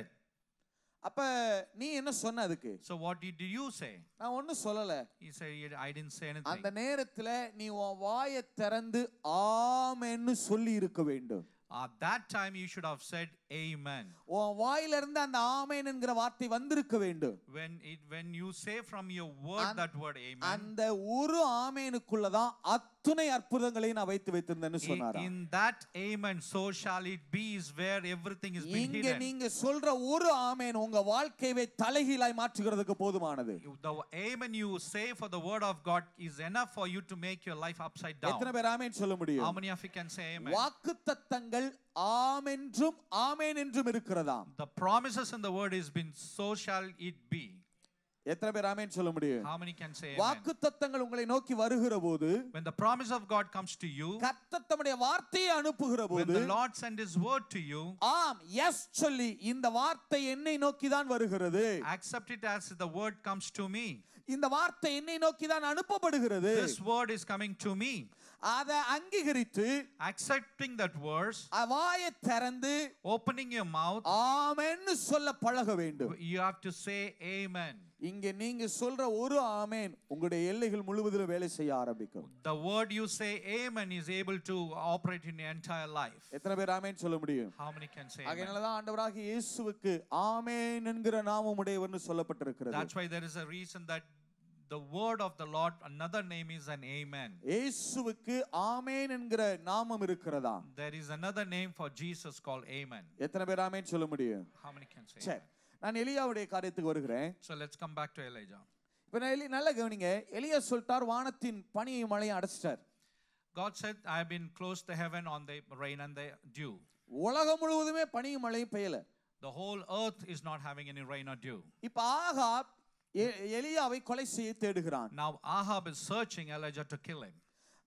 அப்ப நீ என்ன சொன்ன அதுக்கு? So what did you say? நான் ஒண்ணும் சொல்லல. He said, I didn't say anything. அந்த நேரத்துல நீ உன் வாயை திறந்து ஆமென்னு சொல்லி இருக்க வேண்டும். At that time you should have said amen. உன் வாயில இருந்து அந்த ஆமென் என்கிற வார்த்தை வந்திருக்க வேண்டும். When it when you say from your word that word amen. அந்த ஒரு ஆமெனுக்குள்ள தான் அத்துணை அற்புதங்களை நான் வைத்து வைத்திருந்தேன்னு சொன்னாரா? In that amen so shall it be is where everything is being hidden. இங்க நீங்க சொல்ற ஒரு ஆமென் உங்க வாழ்க்கையை தலைகீழாய் மாற்றுகிறதுக்கு போதுமானது. The amen you say for the word of God is enough for you to make your life upside down. எத்தனை பேர் ஆமென் சொல்ல முடியும்? How many of you can say amen? வாக்குத்தத்தங்கள் ஆமென்றும் ஆமென் என்றும் இருக்கிறதா? The promises in the word is been so shall it be. எத்தனை பேர் ஆமென் சொல்ல முடியும்? How many can say amen? வாக்குத்தத்தங்கள் உங்களை நோக்கி வருகிற போது, when the promise of God comes to you, கர்த்தர் தம்முடைய வார்த்தையை அனுப்புகிற போது, when the Lord send his word to you, ஆம் எஸ் சொல்லி இந்த வார்த்தை என்னை நோக்கி தான் வருகிறது. accept it as the word comes to me. இந்த வார்த்தை என்னை நோக்கி தான் அனுப்பப்படுகிறது. This word is coming to me. அத அங்கீகரித்து accepting that verse, வாயை திறந்து opening your mouth, ஆமென் சொல்ல பழக வேண்டும். you have to say amen. இங்க நீங்க சொல்ற ஒரு ஆமென் உங்களுடைய எல்லைகள் முழுவதிலும் வேலை செய்ய ஆரம்பிக்கும். The word you say amen is able to operate in your entire life. எத்தனை பேர் ஆமென் சொல்ல முடியும்? How many can say amen? அதனால தான் ஆண்டவராகிய இயேசுவுக்கு ஆமென் என்கிற நாமம் உடையவர்னு சொல்லப்பட்டிருக்கிறது. That's why there is a reason that the word of the Lord, another name is an amen. இயேசுவுக்கு ஆமென் என்கிற நாமம் இருக்கிறதா? There is another name for Jesus called amen. எத்தனை பேர் ஆமென் சொல்ல முடியும்? How many can say சரி, amen? நான் எலியாவுடைய காரியத்துக்கு வருகிறேன். So let's come back to Elijah. இப்ப நான் எலி நல்லா கவனிங்க. எலியா சொல்லிட்டார் வானத்தின் பனியை மழையை அடைச்சிட்டார். God said, I have been close to heaven on the rain and the dew. உலகம் முழுவதுமே பனியும் மழையும் பெய்யல. The whole earth is not having any rain or dew. இப்ப ஆகாப் எலியாவை கொலை செய்ய தேடுகிறான். Now Ahab is searching Elijah to kill him.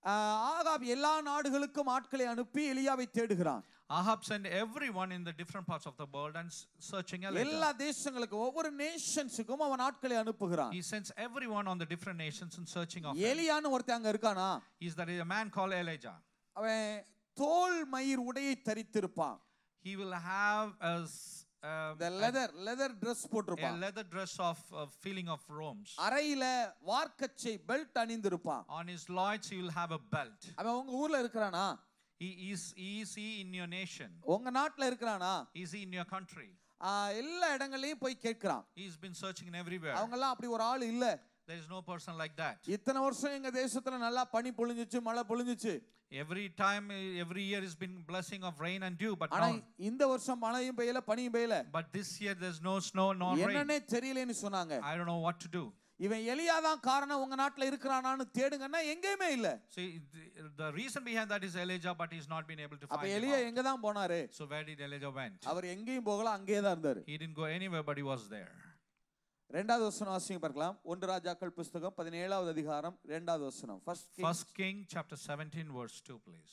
ஆகாப் எல்லா நாடுகளுக்கும் ஆட்களை அனுப்பி எலியாவை தேடுகிறான். Ahab sent everyone in the different parts of the world and searching Elijah. எல்லா தேசங்களுக்கும் ஒவ்வொரு நேஷன்ஸ்க்கும் அவன் ஆட்களை அனுப்புகிறான். He sends everyone on the different nations in searching of him. எலியான்னு ஒருத்தன் அங்க இருக்கானா? Is there a man called Elijah? அவன் தோல் மயிர் உடையை தரித்திருப்பான். He will have a um, the leather leather dress a போட்டிருப்பான். leather dress of uh, filling of Rome's. அறையில வார்க்கச்சை பெல்ட் அணிந்திருப்பான். On his loins he will have a belt. அவன் உங்க ஊர்ல இருக்கறானா? He is is he in your nation? உங்க நாட்டுல இருக்கறானா? Is he in your country? எல்லா இடங்களையும் போய் கேட்கறான். He's been searching everywhere. அவங்க எல்லாம் அப்படி ஒரு ஆள் இல்ல. There is no person like that. இத்தனை வருஷம் எங்க தேசத்துல நல்லா பனி பொழிஞ்சிச்சு, மழை பொழிஞ்சிச்சு. Every time, every year has been blessing of rain and dew, but ஆனா now, இந்த வருஷம் மழையும் பெய்யல, பனியும் பெய்யல. but this year there's no snow nor rain. என்னன்னே தெரியலன்னு சொன்னாங்க. I don't know what to do. இவன் எலியா தான் காரணம் உங்க நாட்டுல இருக்கறானான்னு தேடுங்கன்னா எங்கேயுமே இல்ல. See, the, the reason behind that is Elijah, but he's not been able to find அப்ப him எலியா out. எங்க தான் போனாரு? So where did Elijah went? அவர் எங்கேயும் போகல, அங்கேயே தான் இருந்தாரு. He didn't go anywhere, but he was there. இரண்டாவது வசனம் வாசிங்க பார்க்கலாம். ஒன்று ராஜாக்கள் புத்தகம் பதினேழாவது அதிகாரம் இரண்டாவது வசனம். First Kings. First King chapter seventeen verse two, please.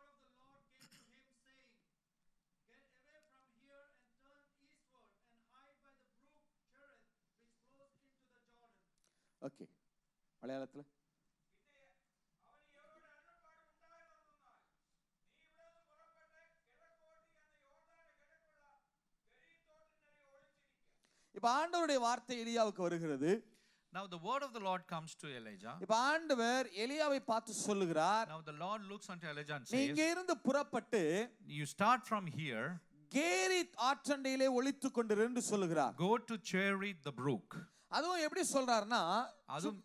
Okay, மலையாளத்துல இப்ப ஆண்டவருடைய வார்த்தை எலியாவுக்கு வருகிறது. Now the word of the Lord comes to Elijah. இப்ப ஆண்டவர் எலியாவை பார்த்து சொல்லுகிறார். Now the Lord looks unto Elijah and நீங்க says, இருந்து புறப்பட்டு you start from here, Kerith ஆற்றண்டையிலே ஒளித்துக் கொண்டிரு என்று சொல்லுகிறார். go to Cherith the brook. அதுவும் எப்படி சொல்றாருன்னா, அதுவும்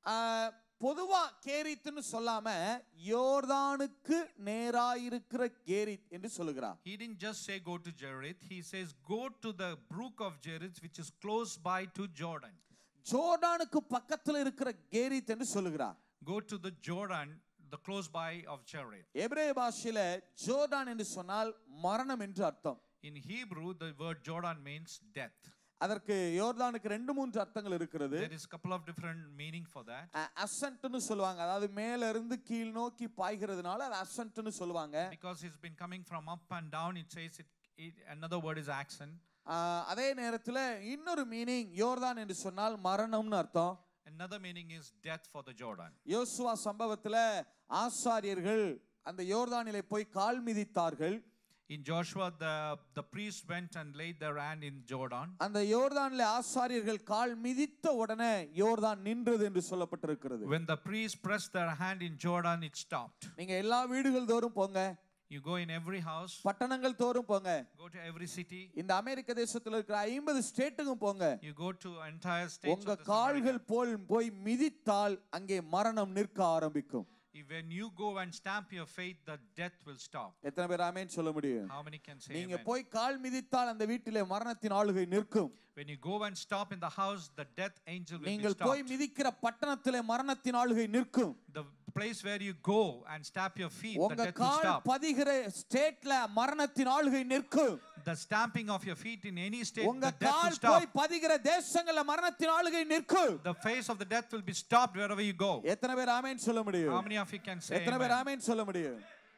பொதுவா கேரித்னு சொல்லாம யோர்தானுக்கு நேராயிருக்கிற கேரித் என்று சொல்லுகிறார். He didn't just say go to Cherith, he says go to the brook of Cherith which is close by to Jordan. ஜோர்டானுக்கு பக்கத்துல இருக்கிற கேரித் என்று சொல்லுகிறார். Go to the Jordan, the close by of Cherith. எபிரேய பாஷையில Jordan என்று சொன்னால் மரணம் என்று அர்த்தம். In Hebrew the word Jordan means death. அதற்கு யோர்தானுக்கு ரெண்டு மூன்று அர்த்தங்கள் இருக்கிறது. There is a couple of different meaning for that. அசன்ட்னு சொல்லுவாங்க, அதாவது மேல இருந்து கீழ் நோக்கி பாய்கிறதுனால அது அசன்ட்னு சொல்லுவாங்க. Because it's been coming from up and down, it says it, it another word is accent. அதே நேரத்துல இன்னொரு மீனிங் யோர்தான் என்று சொன்னால் மரணம்னு அர்த்தம். Another meaning is death for the Jordan. யோசுவா சம்பவத்துல ஆசாரியர்கள் அந்த யோர்தானிலே போய் கால் மிதித்தார்கள். In Joshua the the priests went and laid their hand in Jordan. அந்த யோர்தானிலே ஆசாரியர்கள் கால் மிதித்த உடனே யோர்தான் நின்றது என்று சொல்லப்பட்டிருக்கிறது. When the priests pressed their hand in Jordan, it stopped. நீங்க எல்லா வீடுகள் தோறும் போங்க. You go in every house. பட்டணங்கள் தோறும் போங்க. Go to every city. இந்த அமெரிக்க தேசத்துல இருக்கிற ஐம்பது ஸ்டேட்டுக்கும் போங்க. You go to entire states. உங்க கால்கள் போல் போய் மிதித்தால் அங்கே மரணம் நிற்க ஆரம்பிக்கும். When you go and stamp your faith, the death will stop. எத்தனை பேர் ஆமென் சொல்ல முடியும்? How many can say நீங்க amen? போய் கால் மிதித்தால் அந்த வீட்டிலே மரணத்தின் ஆளுகை நிற்கும். When you go and stop in the house, the death angel will be நீங்கள் stopped. போய் மிதிக்கிற பட்டணத்திலே மரணத்தின் ஆளுகை நிற்கும். The place where you go and stamp your feet, the உங்க death will கால் stop. பதிகிற ஸ்டேட்ல மரணத்தின் ஆளுகை நிற்கும். The stamping of your feet in any state, உங்க the death will call stop. போய் பதிகிற தேசங்கள்ல மரணத்தின் ஆளுகை நிற்கும். The face of the death will be stopped wherever you go. எத்தனை பேர் ஆமென் சொல்ல முடியும்? How many of you can say எத்தனை பேர் amen? ஆமென் சொல்ல முடியும்?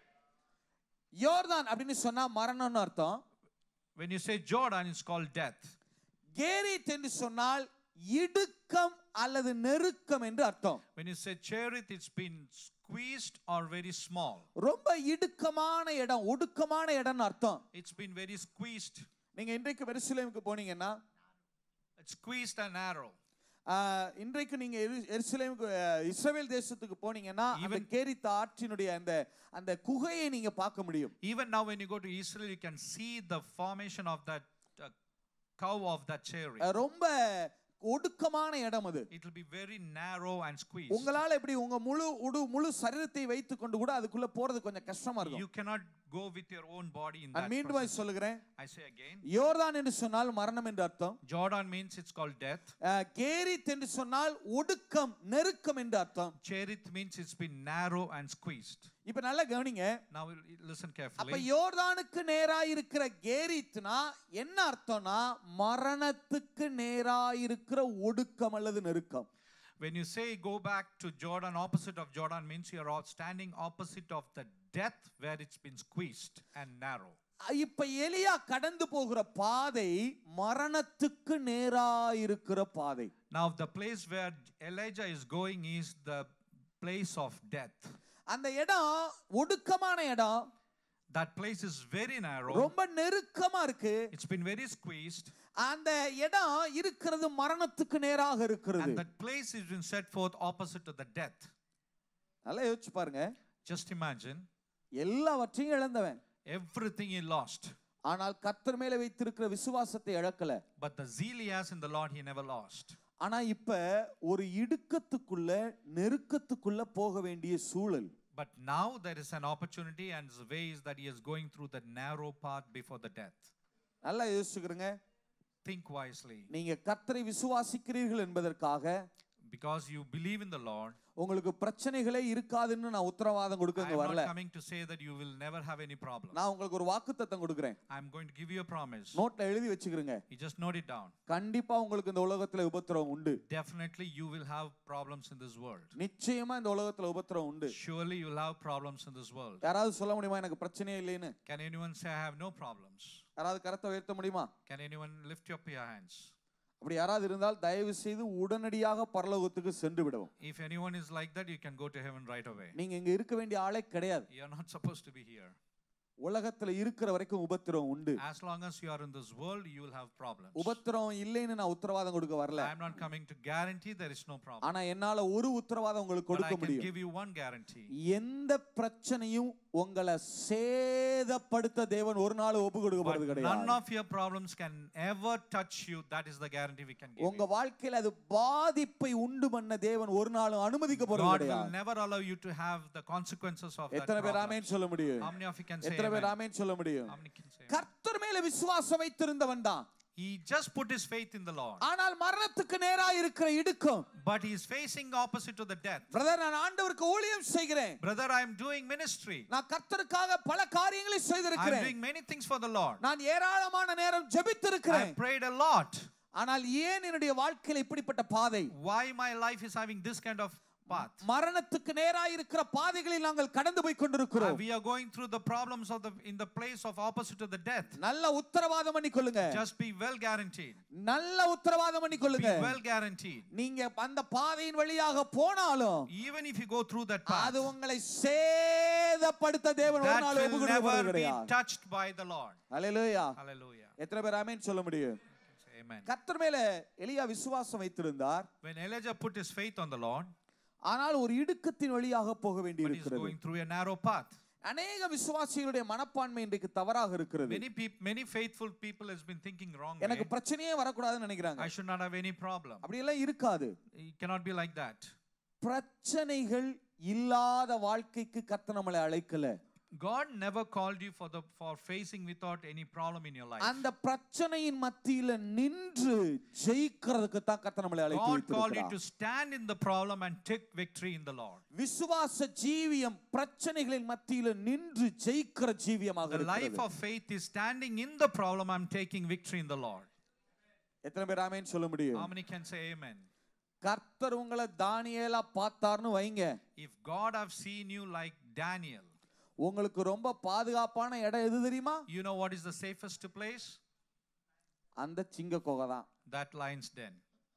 யோர்தான் அப்படின்னு சொன்னா மரணம்னு அர்த்தம். When you say Jordan, it's called death. Kerith என்று சொன்னால் இடுக்கம் அல்லது நெருக்கம் என்று அர்த்தம். When you say Cherith, it's been squeezed or very small. ரொம்ப இடுக்கமான இடம், ஒடுக்கமான இடம்னு அர்த்தம். It's been very squeezed. நீங்க இன்றைக்கு எருசலேமுக்கு போனீங்கன்னா It's squeezed and narrow. இன்றைக்கு நீங்க எருசலேமுக்கு இஸ்ரவேல் தேசத்துக்கு போனீங்கன்னா அந்த கேரித் ஆற்றினுடைய அந்த அந்த குகையை நீங்க பார்க்க முடியும். Even now when you go to Israel, you can see the formation of that uh, cow of that Cherith. ரொம்ப ஒடுக்கமான இடம் அது. It will be very narrow and squeezed. உங்களால எப்படி உங்க முழு உடு முழு சரீரத்தை வைத்து கொண்டு கூட அதுக்குள்ள போறது கொஞ்சம் கஷ்டமா இருக்கும். You cannot go with your own body in that. மீண்டும் சொல்லுகிறேன். I say again. யோர்தான் என்று சொன்னால் மரணம் என்று அர்த்தம். Jordan means it's called death. Kerith என்று சொன்னால் ஒடுக்கம் நெருக்கம் என்று அர்த்தம். Cherith means it's been narrow and squeezed. இப்ப நல்லா கவனிங்க. Now listen carefully. அப்ப யோர்தானுக்கு நேராய் இருக்கிற கேரித்னா என்ன அர்த்தம்னா மரணத்துக்கு நேராய் இருக்கிற ஒடுக்கம் அல்லது நெருக்கம். When you say go back to Jordan, opposite of Jordan means you are standing opposite of the death where it's been squeezed and narrow. இப்ப எலியா கடந்து போகிற பாதை மரணத்துக்கு நேராய் இருக்கிற பாதை. Now the place where Elijah is going is the place of death. அந்த இடம் ஒடுக்கமான இடம். That place is very narrow. ரொம்ப நெருக்கமா இருக்கு. It's been very squeezed. அந்த இடம் இருக்கிறது மரணத்துக்கு நேராக இருக்கிறது. And that place has been set forth opposite to the death. நல்லா யோசிச்சு பாருங்க. Just imagine. எல்லாவற்றையும் இழந்தவன். Everything he lost. ஆனால் கர்த்தர் மேல வைத்திருக்கிற விசுவாசத்தை இழக்கல. But the zeal he has in the Lord he never lost. ஆனா இப்ப ஒரு இடுக்கத்துக்குள்ள நெருக்கத்துக்குள்ள போக வேண்டிய சூழல். But now there is an opportunity and ways that he is going through the narrow path before the death. நல்லா யோசிச்சுக்கிறீங்க. Think wisely. நீங்க கர்த்தரை விசுவாசிக்கிறீர்கள் என்பதற்காக, because you believe in the Lord, உங்களுக்கு பிரச்சனைகளே இருக்காதுன்னு நான் உத்தரவாதம் கொடுக்கங்க வரல. I am not coming to say that you will never have any problem. நான் உங்களுக்கு ஒரு வாக்குத்தத்தம் கொடுக்கிறேன். I am going to give you a promise. நோட்ல எழுதி வச்சுக்கிறீங்க. You just note it down. கண்டிப்பா உங்களுக்கு இந்த உலகத்துல உபத்திரவம் உண்டு. Definitely you will have problems in this world. நிச்சயமா இந்த உலகத்துல உபத்திரவம் உண்டு. Surely you will have problems in this world. யாராவது சொல்ல முடியுமா எனக்கு பிரச்சனையே இல்லைன்னு? Can anyone say I have no problems? யாராவது கரத்தை உயர்த்த முடியுமா? Can anyone lift up your hands? அப்படி யாராவது இருந்தால் தயவு செய்து உடனடியாக பரலோகத்துக்கு சென்று விடவும். If anyone is like that, you can go to heaven right away. நீங்க இங்க இருக்க வேண்டிய ஆளே கிடையாது. You are not supposed to be here. உலகத்துல இருக்கிற வரைக்கும் உபத்திரவம் உண்டு. As long as you are in this world, you will have problems. உபத்திரவம் இல்லைன்னு நான் உத்தரவாதம் கொடுக்க வரல. I am not coming to guarantee there is no problem. ஆனா என்னால ஒரு உத்தரவாதம் உங்களுக்கு கொடுக்க முடியும். I can give you one guarantee. எந்த பிரச்சனையும் உங்களை சேதப்படுத்த தேவன் ஒரு நாள் ஒப்பு கொடுக்கப்படுறது கிடையாது. None of your problems can ever touch you. That is the guarantee we can give you. உங்க வாழ்க்கையில அது பாதிப்பை உண்டு பண்ண தேவன் ஒரு நாள் அனுமதிக்க போறது God கிடையாது. will never allow you to have the consequences of that எத்தனை பேர் problem. ஆமென் சொல்ல முடியும்? How many of you can say எத்தனை பேர் amen? ஆமென் சொல்ல முடியும்? How many can say amen? கர்த்தர் மேல விசுவாசம் வைத்திருந்தவன் தான். He just put his faith in the Lord. ஆனால் மரணத்துக்கு நேரா இருக்கிற இடுக்கம். But he is facing opposite to the death. Brother நான் ஆண்டவருக்கு ஊழியம் செய்கிறேன். Brother, I am doing ministry. நான் கர்த்தருக்காக பல காரியங்களை I am செய்திருக்கிறேன். doing many things for the Lord. நான் ஏராளமான நேரம் I ஜெபித்திருக்கிறேன். have prayed a lot. ஆனால் ஏன் என்னுடைய வாழ்க்கையில இப்படிப்பட்ட பாதை? Why my life is having this kind of path? மரணத்துக்கு நேரா இருக்கிற பாதைகளில் நாங்கள் கடந்து போய் கொண்டிருக்கிறோம். We are going through the problems of the in the place of opposite to the death. நல்ல உத்தரவாதம் பண்ணிக்கொள்ளுங்க. Just be well guaranteed. நல்ல உத்தரவாதம் பண்ணிக்கொள்ளுங்க. Be well guaranteed. நீங்க அந்த பாதையின் வழியாக போனாலும் Even if you go through that path, அது உங்களை சேதப்படுத்த தேவன் ஒரு நாள் that ஒப்பு will கொடுக்க never be கிடையாது. touched by the Lord. Hallelujah. Hallelujah. எத்தனை பேர் ஆமென் சொல்ல முடியும்? Amen. கர்த்தர் மேல எலியா விசுவாசம் வைத்திருந்தார். When Elijah put his faith on the Lord, ஆனால் ஒரு இடுக்கத்தின் வழியாக போக but he is வேண்டியிருக்கிறது. going through a narrow path. அநேக விசுவாசிகளுடைய மனப்பான்மை இன்றைக்கு தவறாக இருக்கிறது. Many people, many faithful people has been thinking wrongly. எனக்கு பிரச்சனையே வரக்கூடாதுன்னு நினைக்கிறாங்க. I should not have any problem. அப்படி எல்லாம் இருக்காது. It cannot be like that. பிரச்சனைகள் இல்லாத வாழ்க்கைக்கு கர்த்தர் நம்மளை அழைக்கல. God never called you for the for facing without any problem in your life. அந்த பிரச்சனையின் மத்தியில நின்று ஜெயிக்கிறதுக்கு தான் கர்த்தர் நம்மளை அழைத்து God called you வைத்திருக்கிறார். to stand in the problem and take victory in the Lord. விசுவாச ஜீவியம் பிரச்சனைகளின் மத்தியில நின்று ஜெயிக்கிற ஜீவியமாக The life இருக்கிறது. of faith is standing in the problem and taking victory in the Lord. எத்தனை பேர் ஆமென் சொல்ல முடியும்? How many can say amen? கர்த்தர் உங்களை தானியேலா பார்த்தார்னு வைங்க. If God have seen you like Daniel, உங்களுக்கு ரொம்ப பாதுகாப்பான இடம் எது தெரியுமா? you know what is the safest place? அந்த சிங்க குகை தான். That lion's den.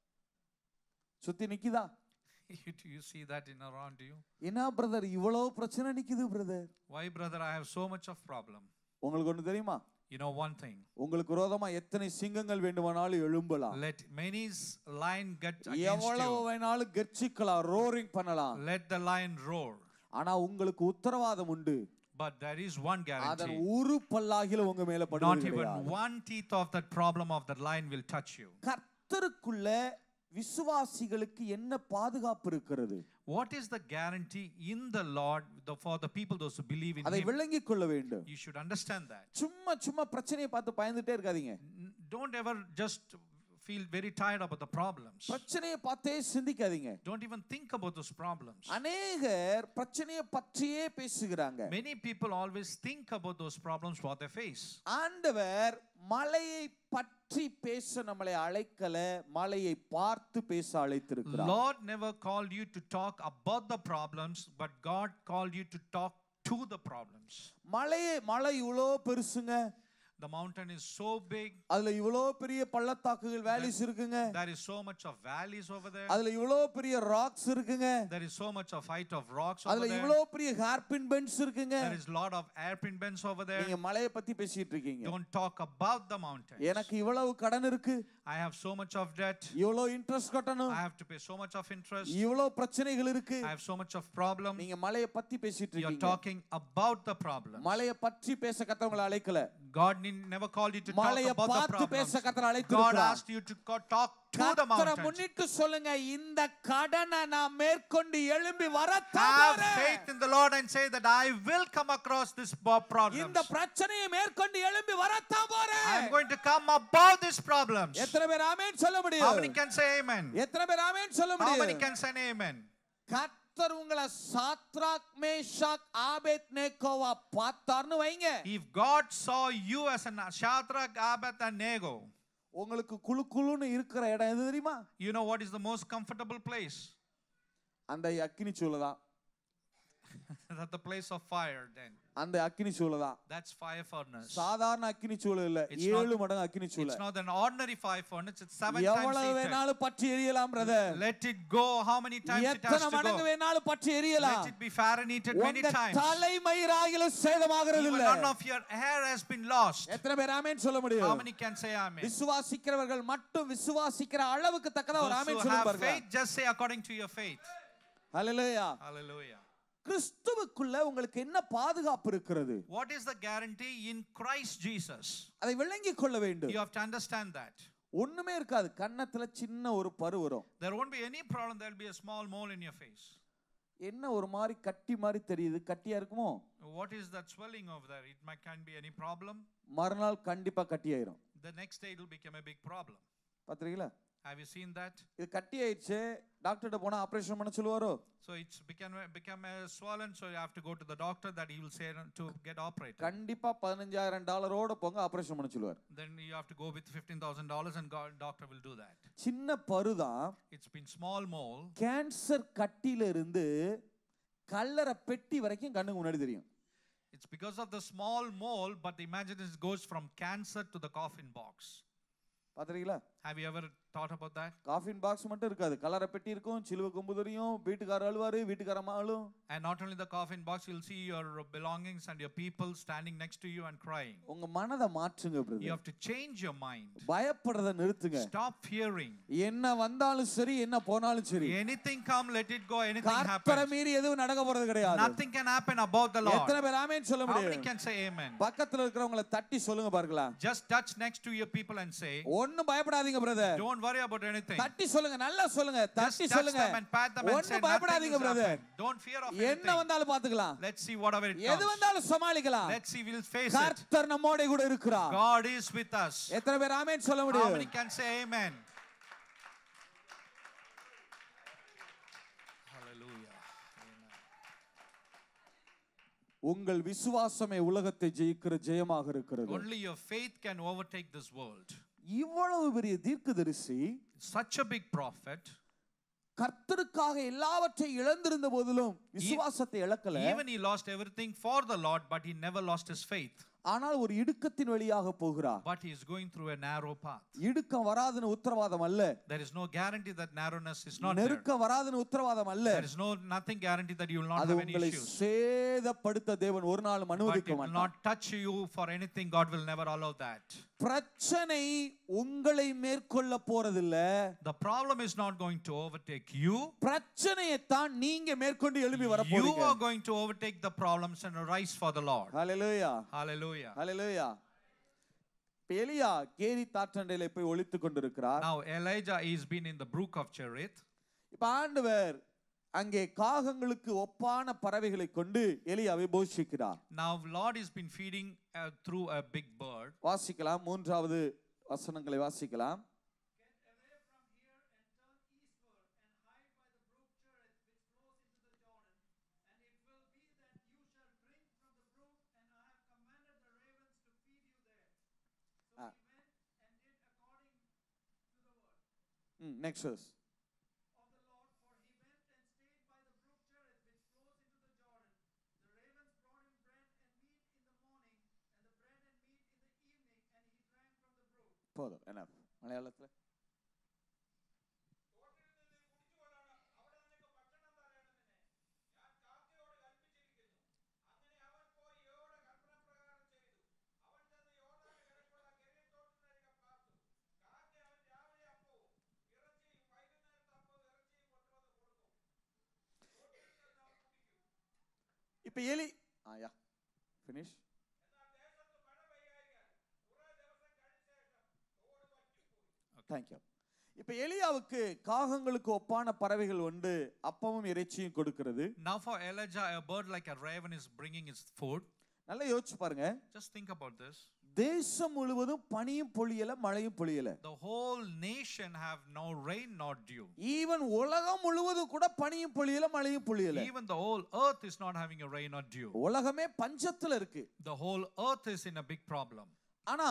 சுத்தி நிக்குதா? Do you see that in around you? என்ன பிரதர் இவ்வளவு பிரச்சனை நிக்குது brother? Why, brother, I have so much of problem. உங்களுக்கு ஒன்னு தெரியுமா? You know one thing. உங்களுக்கு விரோதமா எத்தனை சிங்கங்கள் வேண்டுமானாலும் எழும்பலாம். Let many lion get against எவ்வளவு you. வேணாலும் கர்ச்சிக்கலாம், ரோரிங் பண்ணலாம். Let the lion roar. ஆனா உங்களுக்கு உத்தரவாதம் உண்டு. But there is one அதன் guarantee. ஒரு பல்லாகில உங்க மேல Not படுவது even கிடையாது. one teeth of that problem of that lion will touch you. கர்த்தருக்குள்ள விசுவாசிகளுக்கு என்ன பாதுகாப்பு இருக்கிறது? What is the guarantee in the Lord the, for the people those who believe in அதை Him? விளங்கிக் கொள்ள வேண்டும். You should understand that. சும்மா சும்மா பிரச்சனையை பார்த்து பயந்துட்டே இருக்காதீங்க. N- Don't ever just feel very tired about the problems. பிரச்சனையை பார்த்தே சிந்திக்காதீங்க. Don't even think about those problems. அநேகர் பிரச்சனையை பற்றியே பேசுகிறாங்க. Many people always think about those problems what they face. ஆண்டவர் மலையை பற்றி பேச நம்மளை அழைக்கல, மலையை பார்த்து பேச அழைத்திருக்கிறார். Lord never called you to talk about the problems, but God called you to talk to the problems. மலையை மலை இவ்வளோ பெருசுங்க. The mountain is so big. அதுல இவ்வளோ பெரிய பள்ளத்தாக்குகள் வேலிஸ் இருக்குங்க. There is so much of valleys over there. அதுல இவ்வளோ பெரிய ராக்ஸ் இருக்குங்க. There is so much of height of rocks over there. அதுல இவ்வளோ பெரிய ஹேர்பின் பெண்ட்ஸ் இருக்குங்க. There is lot of hairpin bends over there. நீங்க மலையை பத்தி பேசிட்டு இருக்கீங்க. Don't talk about the mountains. எனக்கு இவ்வளவு கடன் இருக்கு. I have so much of debt. இவ்வளோ இன்ட்ரெஸ்ட் கட்டணும். I have to pay so much of interest. இவ்வளோ பிரச்சனைகள் இருக்கு. I have so much of problem. நீங்க மலையை பத்தி பேசிட்டு You are இருக்கீங்க. talking about the problem. மலையை பற்றி பேச கர்த்தர் அழைக்கல. God never called you to talk மலையை about the பார்த்து பேச problems. கர்த்தர் God அழைத்திருக்கிறார். asked you to go talk to the கர்த்தரை mountains. முன்னிட்டு சொல்லுங்க, இந்த கடனை நான் மேற்கொண்டு எழும்பி வரத்தான் Have போறேன். faith in the Lord and say that I will come across this problem. இந்த பிரச்சனையை மேற்கொண்டு எழும்பி வரத்தான் போறேன். I am going to come above these problems. எத்தனை பேர் ஆமென் சொல்ல How முடியும்? many can say amen? எத்தனை பேர் ஆமென் சொல்ல How many முடியும்? can say amen? கர்த்தர் உங்களை சாத்ராக் மேஷாக் ஆபேத்நேகோவா பார்த்தார்னு வைங்க. If God saw you as an Shadrach, Abednego, உங்களுக்கு குளு குளுன்னு இருக்கிற இடம் எது தெரியுமா? you know what is the most comfortable place? அந்த அக்கினி சூளைதான். That's the place of fire then. அந்த அக்கினி சூளைதான். That's fire furnace. சாதாரண அக்கினி சூளை இல்ல, ஏழு மடங்கு அக்கினி சூளை. It's not an ordinary fire furnace, it's seven times எவ்வளவு heated. வேணாலும் பற்றி எரியலாம் brother. Let it go how many times it has எத்தனை to மடங்கு go. வேணாலும் பற்றி எரியலாம். Let it be Fahrenheit many உங்க times. தலைமயிராகிலும் சேதமாகிறது Even இல்ல. none of your hair has been lost. எத்தனை பேர் ஆமென் சொல்ல How முடியும்? many can say amen? விசுவாசிக்கிறவர்கள் மட்டும் விசுவாசிக்கிற அளவுக்கு தக்கதா ஒரு Those ஆமென் who சொல்லுங்க have பாருங்க. faith, just say according to your faith. Hallelujah. Hallelujah. கிறிஸ்துவுக்குள்ள உங்களுக்கு என்ன பாதுகாப்பு இருக்கிறது? What is the guarantee in Christ Jesus? அதை விளங்கிக் கொள்ள வேண்டும். You have to understand that. ஒண்ணுமே இருக்காது, கன்னத்துல சின்ன ஒரு பரு வரும். There won't be any problem, there will be a small mole in your face. என்ன ஒரு மாதிரி கட்டி மாதிரி தெரியுது, கட்டியா இருக்குமோ? What is that swelling over there? It might, can be any problem. மறுநாள் கண்டிப்பா கட்டியாயிரும். The next day it will become a big problem. பாத்தீங்களா? Have you seen that? இது கட்டி ஆயிடுச்சு, டாக்டர்ட்ட போனா ஆபரேஷன் பண்ண சொல்லுவாரோ? So it's become become a swollen, so you have to go to the doctor that he will say to get operated. கண்டிப்பா பதினஞ்சாயிரம் டாலரோட போங்க operation பண்ண சொல்லுவார். Then you have to go with fifteen thousand dollars and God, doctor will do that. சின்ன பருதான். It's been small mole. Cancer கட்டில இருந்து கல்லறை பெட்டி வரைக்கும் கண்ணுக்கு முன்னாடி தெரியும். It's because of the small mole, but imagine it goes from cancer to the coffin box. பாத்தீங்களா? Have you ever thought about that? Coffin box மட்டும் இருக்காது, கலரை பெட்டி இருக்கும், சிலுவை கொம்பு தெரியும், வீட்டுக்காரர் அழுவாரு, வீட்டுக்காரம்மா அழும். And not only the coffin box, you'll see your belongings and your people standing next to you and crying. உங்க மனதை மாற்றுங்க You brother. have to change your mind. பயப்படுறத நிறுத்துங்க. Stop fearing. என்ன வந்தாலும் சரி, என்ன போனாலும் சரி, Anything come, let it go. Anything கர்த்தரை happen. மீறி எதுவும் நடக்க போறது கிடையாது. Nothing can happen above the Lord. எத்தனை பேர் ஆமென் சொல்ல How many முடியும்? can say amen? பக்கத்துல இருக்கிறவங்கள தட்டி சொல்லுங்க பார்க்கலாம். Just touch next to your people and say, ஒண்ணும் பயப்படாதீங்க brother. don't worry about anything. தட்டி சொல்லுங்க, நல்லா சொல்லுங்க, Just தட்டி touch சொல்லுங்க. them and pat them and say, ஒண்ணும் nothing பயப்படாதீங்க is brother. happened. Don't fear of என்ன anything. வந்தாலும் பாத்துக்கலாம். Let's see whatever it எது comes. வந்தாலும் சமாளிக்கலாம். Let's see, we'll face it. கர்த்தர் நம்மோட கூட இருக்கிறார். God is with us. எத்தனை பேர் ஆமென் சொல்ல How முடியும்? many can say amen? Hallelujah. Amen. உங்கள் விசுவாசமே உலகத்தை ஜெயிக்கிற ஜெயமாக இருக்கிறது. Only your faith can overtake this world. இவ்வளவு பெரிய தீர்க்கதரிசி, Such a big prophet, கர்த்தருக்காக எல்லாவற்றையும் இழந்திருந்த போதிலும் விசுவாசத்தை இழக்கல. even he lost everything for the Lord, but he never lost his faith. ஆனால் ஒரு இடுக்கத்தின் வழியாக போகிறார். But he is going through a narrow path. இடுக்கம் வராதுன்னு உத்தரவாதம் அல்ல. There is no guarantee that narrowness is not there. நெருக்கம் வராதுன்னு உத்தரவாதம் அல்ல. There is no nothing guarantee that you will not அது have any உங்களை issues. சேதப்படுத்த தேவன் ஒரு நாளும் But it அனுமதிக்க will மாட்டார். not touch you for anything. God will never allow that. பிரச்சனை உங்களை மேற்கொள்ள போறதில்ல. The problem is not going to overtake you. பிரச்சனையை தான் நீங்க மேற்கொண்டு எழுப்பி வர You போறீங்க. are going to overtake the problems and arise for the Lord. Hallelujah. Hallelujah. ஹalleluya. எலியா கேரி தாற்றண்டையில போய் ஒளித்துக் கொண்டிருக்கிறார். Now Elijah is been in the brook of Cherith. இப்ப ஆண்டவர் அங்கே காகங்களுக்கு ஒப்பான பறவைகளை கொண்டு எலியாவை போஷிக்கிறார். Now Lord has been feeding uh, through a big bird. வாசிக்கலாம், மூன்றாவது வசனங்களை வாசிக்கலாம். Next verse. Of the Lord, for he went and stayed by the brook Cherith, which flows into the Jordan. The ravens brought him bread and meat in the morning, and the bread and meat in the evening, போதும் என்ன மலையாளத்துல இப்ப எலி ஆ யா finish thank you இப்ப எலியாவுக்கு காகங்களுக்கு ஒப்பான பறவைகள் உண்டு அப்பமும் இறைச்சியும் கொடுக்கிறது. Now for Elijah, a bird like a raven is bringing its food. நல்லா யோசிச்சு பாருங்க. Just think about this. தேசம் முழுவதும் பனியும் பொழியல மழையும் பொழியல. The whole nation have no rain nor dew. Even உலகம் முழுவதும் கூட பனியும் பொழியல மழையும் பொழியல. Even the whole earth is not having a rain or dew. உலகமே பஞ்சத்துல இருக்கு. The whole earth is in a big problem. ஆனா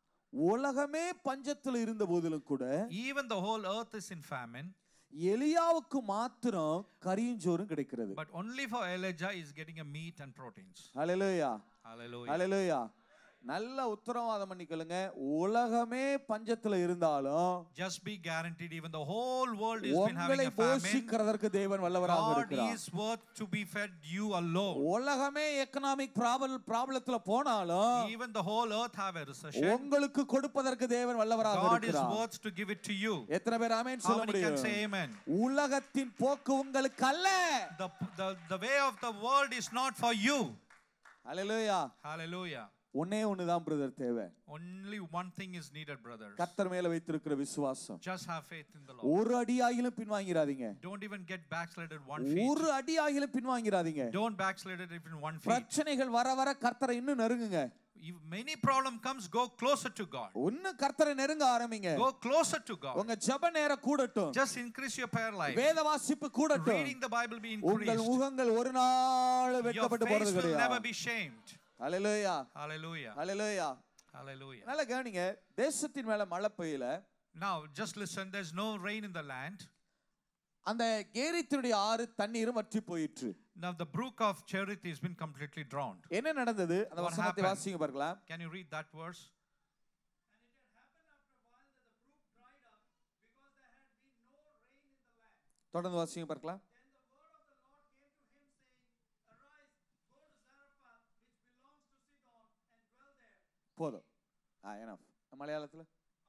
உலகமே பஞ்சத்துல இருந்த போதிலும் கூட Even the whole earth is in famine. எலியாவுக்கு மாத்திரம் கறியும் சோறும் கிடைக்கிறது. But only for Elijah is getting a meat and proteins. Hallelujah. Hallelujah. ஹalleluya. நல்ல உத்தரவாதம் பண்ணிக்கலுங்க உலகமே பஞ்சத்துல இருந்தாலும் just be guaranteed even the whole world is been having a famine போஷிக்கிறதற்கு தேவன் வல்லவராக இருக்கிறார். God is worth to be fed you alone. உலகமே economic problem ப்ராப்ளத்துல போனாலும் even the whole earth have a recession உங்களுக்கு கொடுப்பதற்கு தேவன் வல்லவராக இருக்கிறார். God is worth to give it to you. எத்தனை பேர் ஆமென் சொல்ல முடியும்? How many can say amen? உலகத்தின் போக்கு உங்களுக்கு அல்ல. the the the way of the world is not for you. Hallelujah. Hallelujah. ஒண்ணே ஒண்ணுதான் பிரதர் தேவை. Only one thing is needed, brothers. கர்த்தர் மேல வைத்திருக்கிற விசுவாசம். Just have faith in the Lord. ஒரு அடியாயிலும் பின்வாங்கிராதீங்க. Don't even get backslided one feet. ஒரு அடியாயிலும் பின்வாங்கிராதீங்க. Don't backslide it even one feet. பிரச்சனைகள் வர வர கர்த்தரை இன்னும் நெருங்குங்க. If many problem comes, go closer to God. இன்னும் கர்த்தரை நெருங்க ஆரம்பிங்க. Go closer to God. உங்க ஜெப நேரம் கூடட்டும். Just increase your prayer life. வேத வாசிப்பு கூடட்டும். Reading the Bible be increased. உங்கள் முகங்கள் ஒரு நாள் வெட்கப்பட்டு போறது Your face will never கிடையாது. be shamed. Hallelujah. Hallelujah. Hallelujah. Hallelujah. நல்ல கவனிங்க தேசத்தின் மேல மழை பெய்யல. Now just listen, there's no rain in the land. அந்த கேரித்தினுடைய ஆறு தண்ணீரும் வற்றி போயிற்று. Now the brook of Cherith has been completely drowned. என்ன நடந்தது? அந்த வசனத்தை வாசிங்க பார்க்கலாம். Can you read that verse? And it had happened after a while that the brook dried up because there had been no rain in the land. தொடர்ந்து வாசிங்க பார்க்கலாம். Then the word of the Lord came to him saying, Arise, go to Zarephath, which belongs to Sidon, and dwell there. போதும். ஆ enough. மலையாளத்துல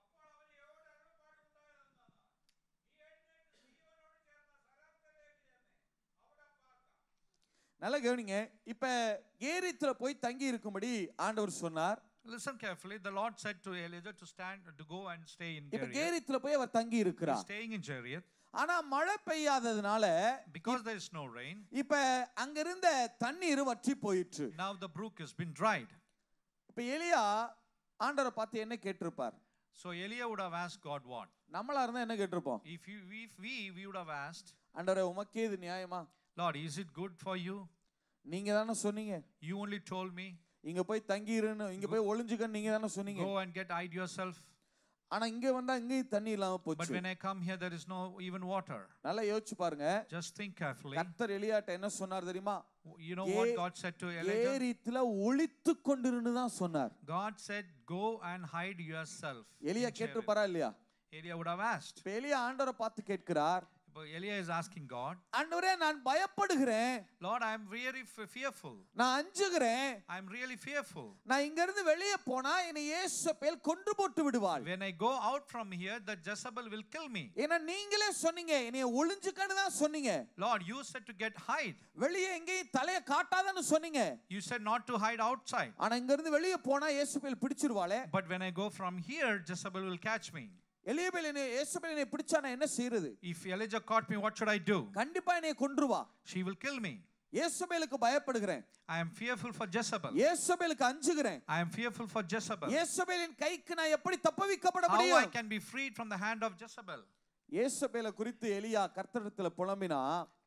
நல்ல கவனிங்க இப்ப கேரித்துல போய் தங்கி இருக்கும்படி ஆண்டவர் சொன்னார். Listen carefully. The Lord said to Elijah to stand, to go and stay in இப்ப Jerith. கேரித்துல போய் அவர் தங்கி இருக்கிறார். Staying in Jerith. ஆனா மழை பெய்யாததுனால because there is no rain. இப்ப அங்க இருந்த தண்ணீர் வற்றி போயிற்று. Now the brook has been dried. இப்ப எலியா ஆண்டவரை பார்த்து என்ன கேட்டிருப்பார்? So Elijah would have asked God what? நம்மளா இருந்தா என்ன கேட்டிருப்போம்? If you if we we would have asked, ஆண்டவரே உமக்கே இது நியாயமா? Lord, is it good for you? நீங்க தானே சொன்னீங்க. You only told me. இங்க போய் தங்கி இருன்னு இங்க போய் ஒளிஞ்சுக்கன்னு நீங்க தானே சொன்னீங்க. Go and get hide yourself. ஆனா இங்க வந்தா இங்கேயும் தண்ணி இல்லாம போச்சு. But when I come here there is no even water. நல்லா யோசிச்சு பாருங்க. Just think carefully. கர்த்தர் எலியாட்ட என்ன சொன்னார் தெரியுமா? You know what God said to Elijah? கேரித்துல ஒளித்து கொண்டிருன்னு தான் சொன்னார். God said go and hide yourself. எலியா கேட்டிருப்பாரா இல்லையா? Elijah would have asked. இப்ப எலியா ஆண்டவரை பார்த்து கேட்கிறார். But Elijah is asking God, ஆண்டவரே நான் பயப்படுகிறேன். Lord, I am really fearful. நான் அஞ்சுகிறேன். I am really fearful. நான் இங்க இருந்து வெளியே போனா என்னை இயேசபேல் கொன்று போட்டு விடுவாள். When I go out from here, the Jezebel will kill me. ஏன்னா நீங்களே சொன்னீங்க என்னைய ஒளிஞ்சுக்கன்னு தான் சொன்னீங்க. Lord, you said to get hide. வெளியே எங்கேயும் தலைய காட்டாதன்னு சொன்னீங்க. You said not to hide outside. ஆனா இங்க இருந்து வெளியே போனா இயேசபேல் பிடிச்சிருவாளே. But when I go from here, Jezebel will catch me. எலியபேல் என்னை இயேசபேல் என்னை பிடிச்சா நான் என்ன செய்யறது? If Elijah caught me, what should I do? கண்டிப்பா என்னை கொன்றுவா. She will kill me. இயேசபேலுக்கு பயப்படுகிறேன். I am fearful for Jezebel. இயேசபேலுக்கு அஞ்சுகிறேன். I am fearful for Jezebel. இயேசபேலின் கைக்கு நான் எப்படி தப்பவிக்கப்பட How I முடியும்? can be freed from the hand of Jezebel? இயேசபேலை குறித்து எலியா கர்த்தரிடத்தில் புலம்பினா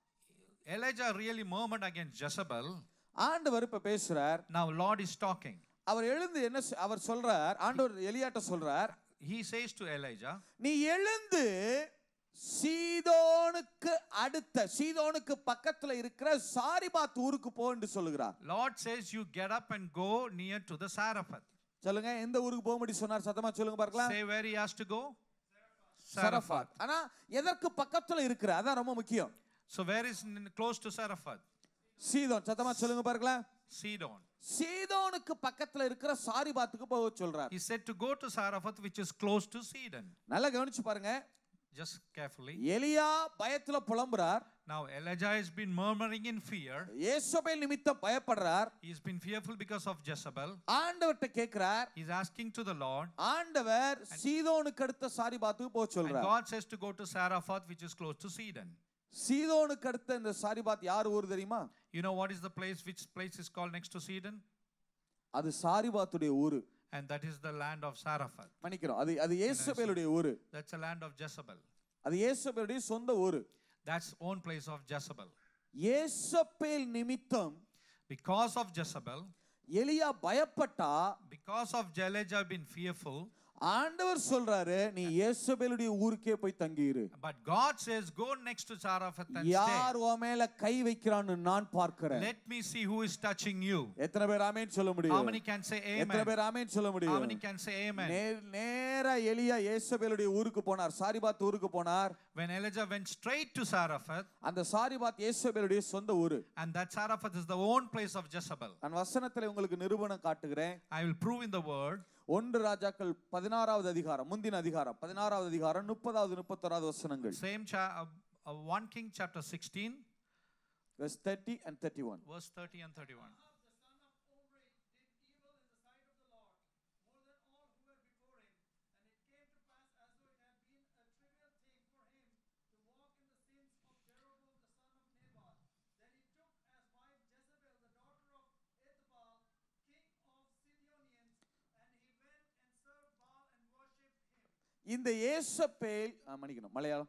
Elijah really murmured against Jezebel. ஆண்டவர் இப்ப பேசுறார். Now Lord is talking. அவர் எழுந்து என்ன அவர் சொல்றார்? ஆண்டவர் எலியாட்ட சொல்றார். He says to Elijah, நீ எழுந்து சீதோனுக்கு அடுத்த சீதோனுக்கு பக்கத்துல இருக்கிற சாரிபாத் ஊருக்கு போ என்று சொல்கிறார். Lord says you get up and go near to the Zarephath. சொல்லுங்க, எந்த ஊருக்கு போகும்படி சொன்னார்? சத்தமா சொல்லுங்க பார்க்கலாம். Say where he has to go. Zarephath. ஆனா எதற்கு பக்கத்துல இருக்கிற? அதான் ரொம்ப முக்கியம். So where is n- close to Zarephath? சீதோன். சத்தமா சொல்லுங்க பார்க்கலாம். Sidon. சீதோனுக்கு பக்கத்துல இருக்கிற சாரிபாத்துக்கு போக சொல்றார். He said to go to Zarephath, which is close to Sidon. நல்லா கவனிச்சு பாருங்க. Just carefully. எலியா பயத்துல புலம்புறார். Now Elijah has been murmuring in fear. யேசபேல் நிமித்தம் பயப்படுறார். He's been fearful because of Jezebel. ஆண்டவர்ட்ட கேக்குறார். He's asking to the Lord. ஆண்டவர் சீதோனுக்கு அடுத்த சாரிபாத்துக்கு போக And சொல்றார். God says to go to Zarephath, which is close to Sidon. சீதோனுக்கு அடுத்த இந்த சாரிபாத் யார் ஊர் தெரியுமா? You know what is the place, which place is called next to Sidon? அது சாரிபாத்துடைய ஊரு. And that is the land of Zarephath. மன்னிக்கிறோம். அது அது யேசபேலுடைய ஊரு. That's the land of Jezebel. அது யேசபேலுடைய சொந்த ஊரு. That's own place of Jezebel. யேசபேல் நிமித்தம் Because of Jezebel, எலியா பயப்பட்டா, because of Elijah been fearful, ஆண்டவர் சொல்றாரு நீ யேசபேலுடைய ஊருக்கே போய் தங்கியிரு. but God says go next to Zarephath and யார் stay. உன் மேல கை வைக்கிறான்னு நான் பார்க்கிறேன். Let me see who is touching you. எத்தனை பேர் ஆமென் சொல்ல How முடியும்? many can say எத்தனை amen? பேர் ஆமென் சொல்ல How முடியும்? many can say amen? நே- நேரா எலியா யேசபேலுடைய ஊருக்கு போனார். சாரிபாத் ஊருக்கு போனார். When Elijah went straight to Zarephath, அந்த சாரிபாத் யேசபேலுடைய சொந்த ஊரு. and that Zarephath is the own place of Jezebel. நான் வசனத்துல உங்களுக்கு நிரூபணம் காட்டுகிறேன். I will prove in the word. ஒன்று ராஜாக்கள் பதினாறாவது அதிகாரம், முந்தின அதிகாரம் பதினாறாவது அதிகாரம் முப்பதாவது முப்பத்தொராவது வசனங்கள். Same cha- uh, uh, First King chapter sixteen, verse thirty and thirty-one. verse thirty and thirty-one. இந்த யேசபேல் ஆ, மன்னிக்கணும் மலையாளம்.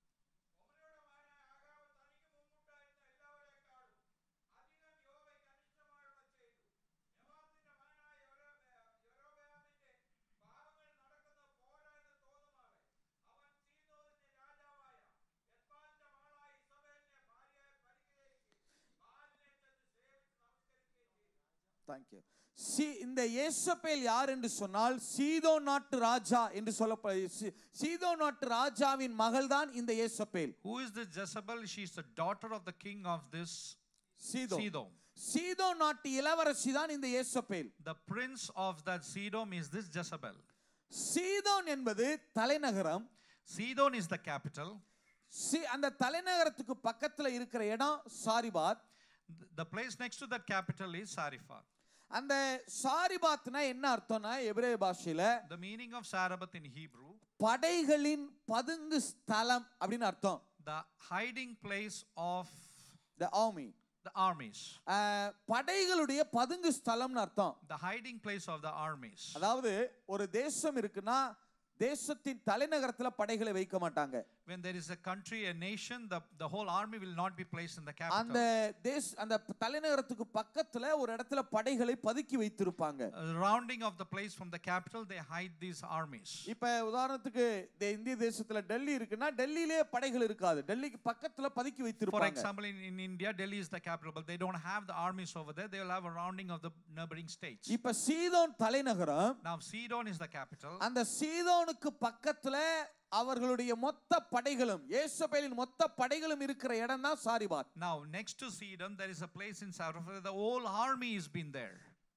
Thank you. சி இந்த யேசபேல் யார் என்று சொன்னால் சீதோன் நாட்டு ராஜா என்று சொல்லப்படுகிறது. சீதோன் நாட்டு ராஜாவின் மகள் தான் இந்த யேசபேல். Who is this Jezebel? She is the daughter of the king of this சீதோன். Sidon. சீதோன் நாட்டு இளவரசி தான் இந்த யேசபேல். The prince of that Sidon is this Jezebel. சீதோன் என்பது தலைநகரம். Sidon is the capital. சி- அந்த தலைநகரத்துக்கு பக்கத்துல இருக்கிற இடம் சாரிபாத். The place next to that capital is Zarephath. அந்த சாரிபாத்னா என்ன அர்த்தம்னா எபிரேய பாஷையில The meaning of Zarephath in Hebrew, படைகளின் பதுங்கு ஸ்தலம் அப்படின்னு அர்த்தம். the hiding place of the army. the armies. அஹ், படைகளுடைய பதுங்கு ஸ்தலம்னு அர்த்தம். The hiding place of the armies. அதாவது ஒரு தேசம் இருக்குன்னா தேசத்தின் தலைநகரத்துல படைகளை வைக்க மாட்டாங்க. When there is a country, a nation, the, the whole army will not be placed in the அந்த capital. தேச அந்த தலைநகரத்துக்கு பக்கத்துல ஒரு இடத்துல படைகளை பதுக்கி வைத்திருப்பாங்க. Surrounding of the place from the capital, they hide these armies. இப்ப உதாரணத்துக்கு இந்த இந்திய தேசத்துல டெல்லி இருக்குன்னா டெல்லியிலே படைகள் இருக்காது. டெல்லிக்கு பக்கத்துல பதுக்கி For வைத்திருப்பாங்க. example, in, in India, Delhi is the capital, but they don't have the armies over there. They will have a rounding of the neighboring states. இப்ப சீதோன் தலைநகரம். Now, Sidon is the capital. அந்த சீதோனுக்கு பக்கத்துல அவர்களுடைய மொத்த படைகளும் யேசபேலின் மொத்த படைகளும் இருக்கிற இடம் தான் சாரிபாத். Now, next to Sidon, there is a place in Zarephath. The whole army has been there.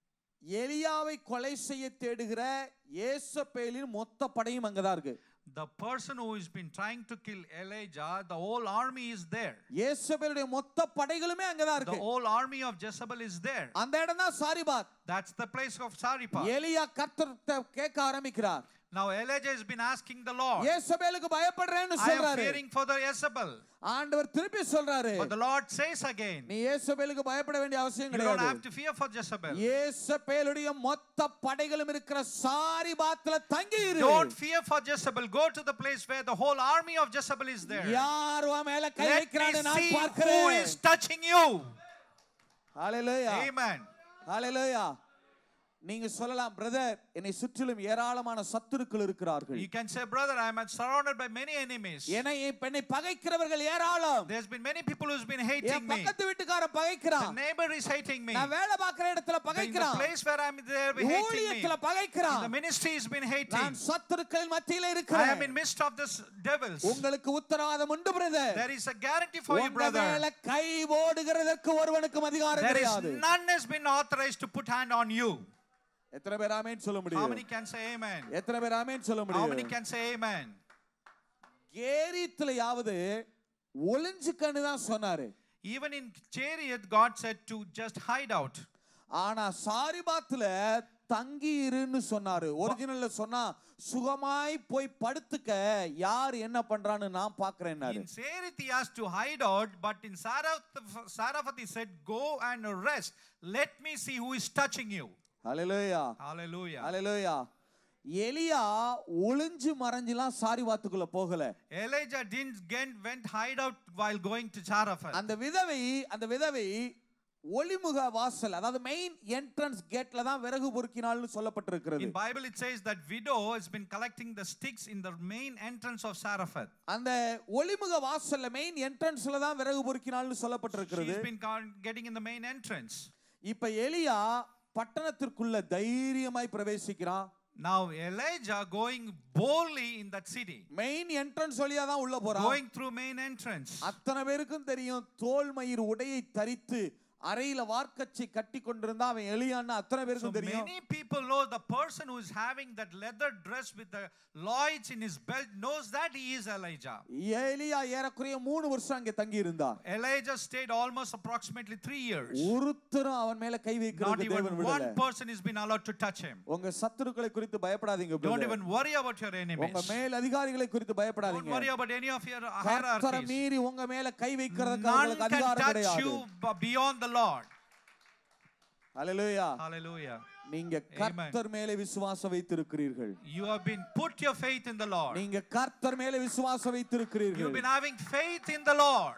எலியாவை கொலை செய்ய தேடுகிற யேசபேலின் மொத்த படையும் அங்கதான் இருக்கு. The person who has been trying to kill Elijah, the whole army is there. யேசபேலுடைய மொத்த படைகளுமே அங்கதான் The இருக்கு. whole army of Jezebel is there. அந்த இடம் தான் சாரிபாத். That's the place of Zarephath. எலியா கர்த்தர்ட்ட கேட்க ஆரம்பிக்கிறார். Now Elijah has been asking the Lord, யேசபேலுக்கு பயப்படுறேன்னு I am சொல்றாரு. fearing for the Jezebel. ஆண்டவர் திருப்பி சொல்றாரு, But the Lord says again, நீ யேசபேலுக்கு பயப்பட வேண்டிய அவசியம் you don't கிடையாது. have to fear for Jezebel. யேசபேலுடைய மொத்த படைகளும் இருக்கிற சாரிபாத்ல தங்கி இரு. Don't fear for Jezebel. Go to the place where the whole army of Jezebel is there. யார் உன் மேல கை Let me வைக்கிறான்னு நான் see who பார்க்கிறேன். is touching you. Hallelujah. Amen. ஹalleluya. நீங்க சொல்லலாம், பிரதர், என்னை சுற்றிலும் ஏராளமான சத்துருக்கள் இருக்கிறார்கள். You can say, brother, I am surrounded by many enemies. என்னை என்னை பகைக்கிறவர்கள் ஏராளம். There's been many people who's been hating N me. பக்கத்து வீட்டுக்காரன் பகைக்கிறான். The neighbor is hating me. நான் வேலை பார்க்கிற இடத்துல In the பகைக்கிறான். place where I'm there, be hating me. ஊழியத்துல In பகைக்கிறான். the ministry has been hating. நான் சத்துருக்களின் மத்தியில I am இருக்கிறேன். in midst of this devils. உங்களுக்கு உத்தரவாதம் உண்டு, brother. There is a guarantee for you, உங்க brother. மேல கை ஓடுகிறதற்கு ஒருவனுக்கும் அதிகாரம் There is கிடையாது. none has been authorized to put hand on you. எத்தனை பேர் ஆமென் சொல்ல How முடியும்? many can say amen? எத்தனை பேர் ஆமென் சொல்ல How many முடியும்? can say amen? கேரித்லயாவது ஒளிஞ்சுக்கன்னு தான் சொன்னாரு. Even in chariot, God said to just hide out. ஆனா சாரிபாத்துல தங்கி இருன்னு சொன்னாரு. ஒரிஜினல்ல சொன்னா சுகமாய் போய் படுத்துக்க, யார் என்ன பண்றான்னு நான் பார்க்கறேன்னாரு. In Sarith he asked to hide out, but in Saraphat, Saraphat he said, go and rest. Let me see who is touching you. Hallelujah. Hallelujah. ஹalleluya. எலியா ஒளிஞ்சு மறைஞ்சுலாம் சாரிபாத்துக்குள்ள போகல. Elijah didn't get, went hide out while going to Zarephath. அந்த விதவை அந்த விதவை ஒளிமுக வாசல், அதாவது main entrance கேட்ல தான் விறகு பொறுக்கினாள்னு சொல்லப்பட்டிருக்கிறது. In Bible it says that widow has been collecting the sticks in the main entrance of Zarephath. அந்த ஒளிமுக வாசல்ல மெயின் என்ட்ரன்ஸ்ல தான் விறகு பொறுக்கினாள்னு சொல்லப்பட்டிருக்கிறது. She's been getting in the main entrance. இப்ப எலியா பட்டணத்திற்குள்ள தைரியமாய் பிரவேசிக்கிறான். Now Elijah going boldly in that city. Main entrance வழியா தான் உள்ள போறான். Going through main entrance. அத்தனை பேருக்கும் தெரியும், தோல் மயிர் உடையை தரித்து அறையில வார்க்கச்சை கட்டி கொண்டிருந்தா அவன் எலியான்னு அத்தனை பேருக்கும் தெரியும். Many people know the person who is having that leather dress with the loins in his belt knows that he is Elijah. எலியா ஏறக்குறைய மூணு வருஷம் அங்கே தங்கி இருந்தார். Elijah stayed almost approximately three years. ஒருத்தரும் அவன் மேல கை Not வைக்கிறதுக்கு even தேவன் விடல. one person has been allowed to touch him. உங்க சத்துருக்களை குறித்து பயப்படாதீங்க. Don't even worry about your enemies. உங்க மேல் அதிகாரிகளை குறித்து Don't பயப்படாதீங்க. worry about any of your கர்த்தரை hierarchies. மீறி உங்க மேல கை வைக்கிறதுக்கு None அவங்களுக்கு can அதிகாரம் touch கிடையாது. you b- beyond the Lord. Hallelujah. Hallelujah. நீங்க கர்த்தர் மேலே விசுவாசம் வைத்திருக்கிறீர்கள். You have been put your faith in the Lord. நீங்க கர்த்தர் மேலே விசுவாசம் வைத்திருக்கிறீர்கள். You've been having faith in the Lord.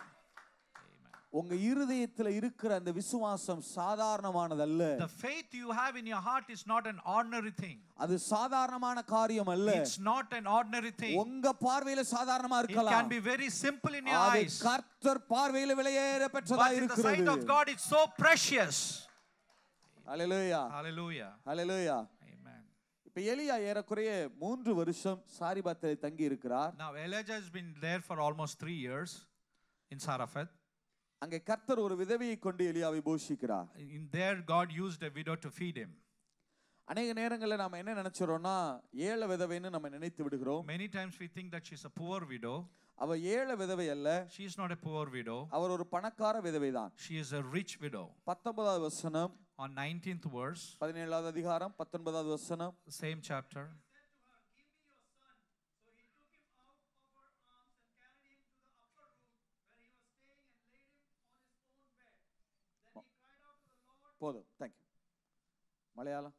உங்க இருதயத்துல இருக்கிற அந்த விசுவாசம் சாதாரணமானதல்ல. The faith you have in your heart is not an ordinary thing. அது சாதாரணமான காரியம் அல்ல. It's not an ordinary thing. உங்க பார்வையில சாதாரணமா It இருக்கலாம். can be very simple in your அது eyes. கர்த்தர் பார்வையில விலையேற பெற்றதா But in the இருக்கிறது. sight of God it's so precious. Hallelujah. Hallelujah. Hallelujah. Amen. இப்ப எலியா ஏறக்குறைய மூன்று வருஷம் சாரிபாத்திலே தங்கி இருக்கிறார். Now Elijah has been there for almost three years in Zarephath. அங்கே கர்த்தர் ஒரு விதவையை கொண்டு எலியாவை போஷிக்கிறார். In there God used a widow to feed him. அநேக நேரங்களில் நாம என்ன நினைச்சறோம்னா ஏழை விதவைன்னு நம்ம நினைத்து விடுகிறோம். Many times we think that she's a poor widow. அவ ஏழை விதவை அல்ல. She is not a poor widow. அவர் ஒரு பணக்கார விதவைதான். She is a rich widow. பத்தொன்பதாவது வசனம், On nineteenth verse, பதினேழாவது அதிகாரம் பத்தொன்பதாவது வசனம். same chapter. போதும், தேங்க் யூ. மலையாளம்.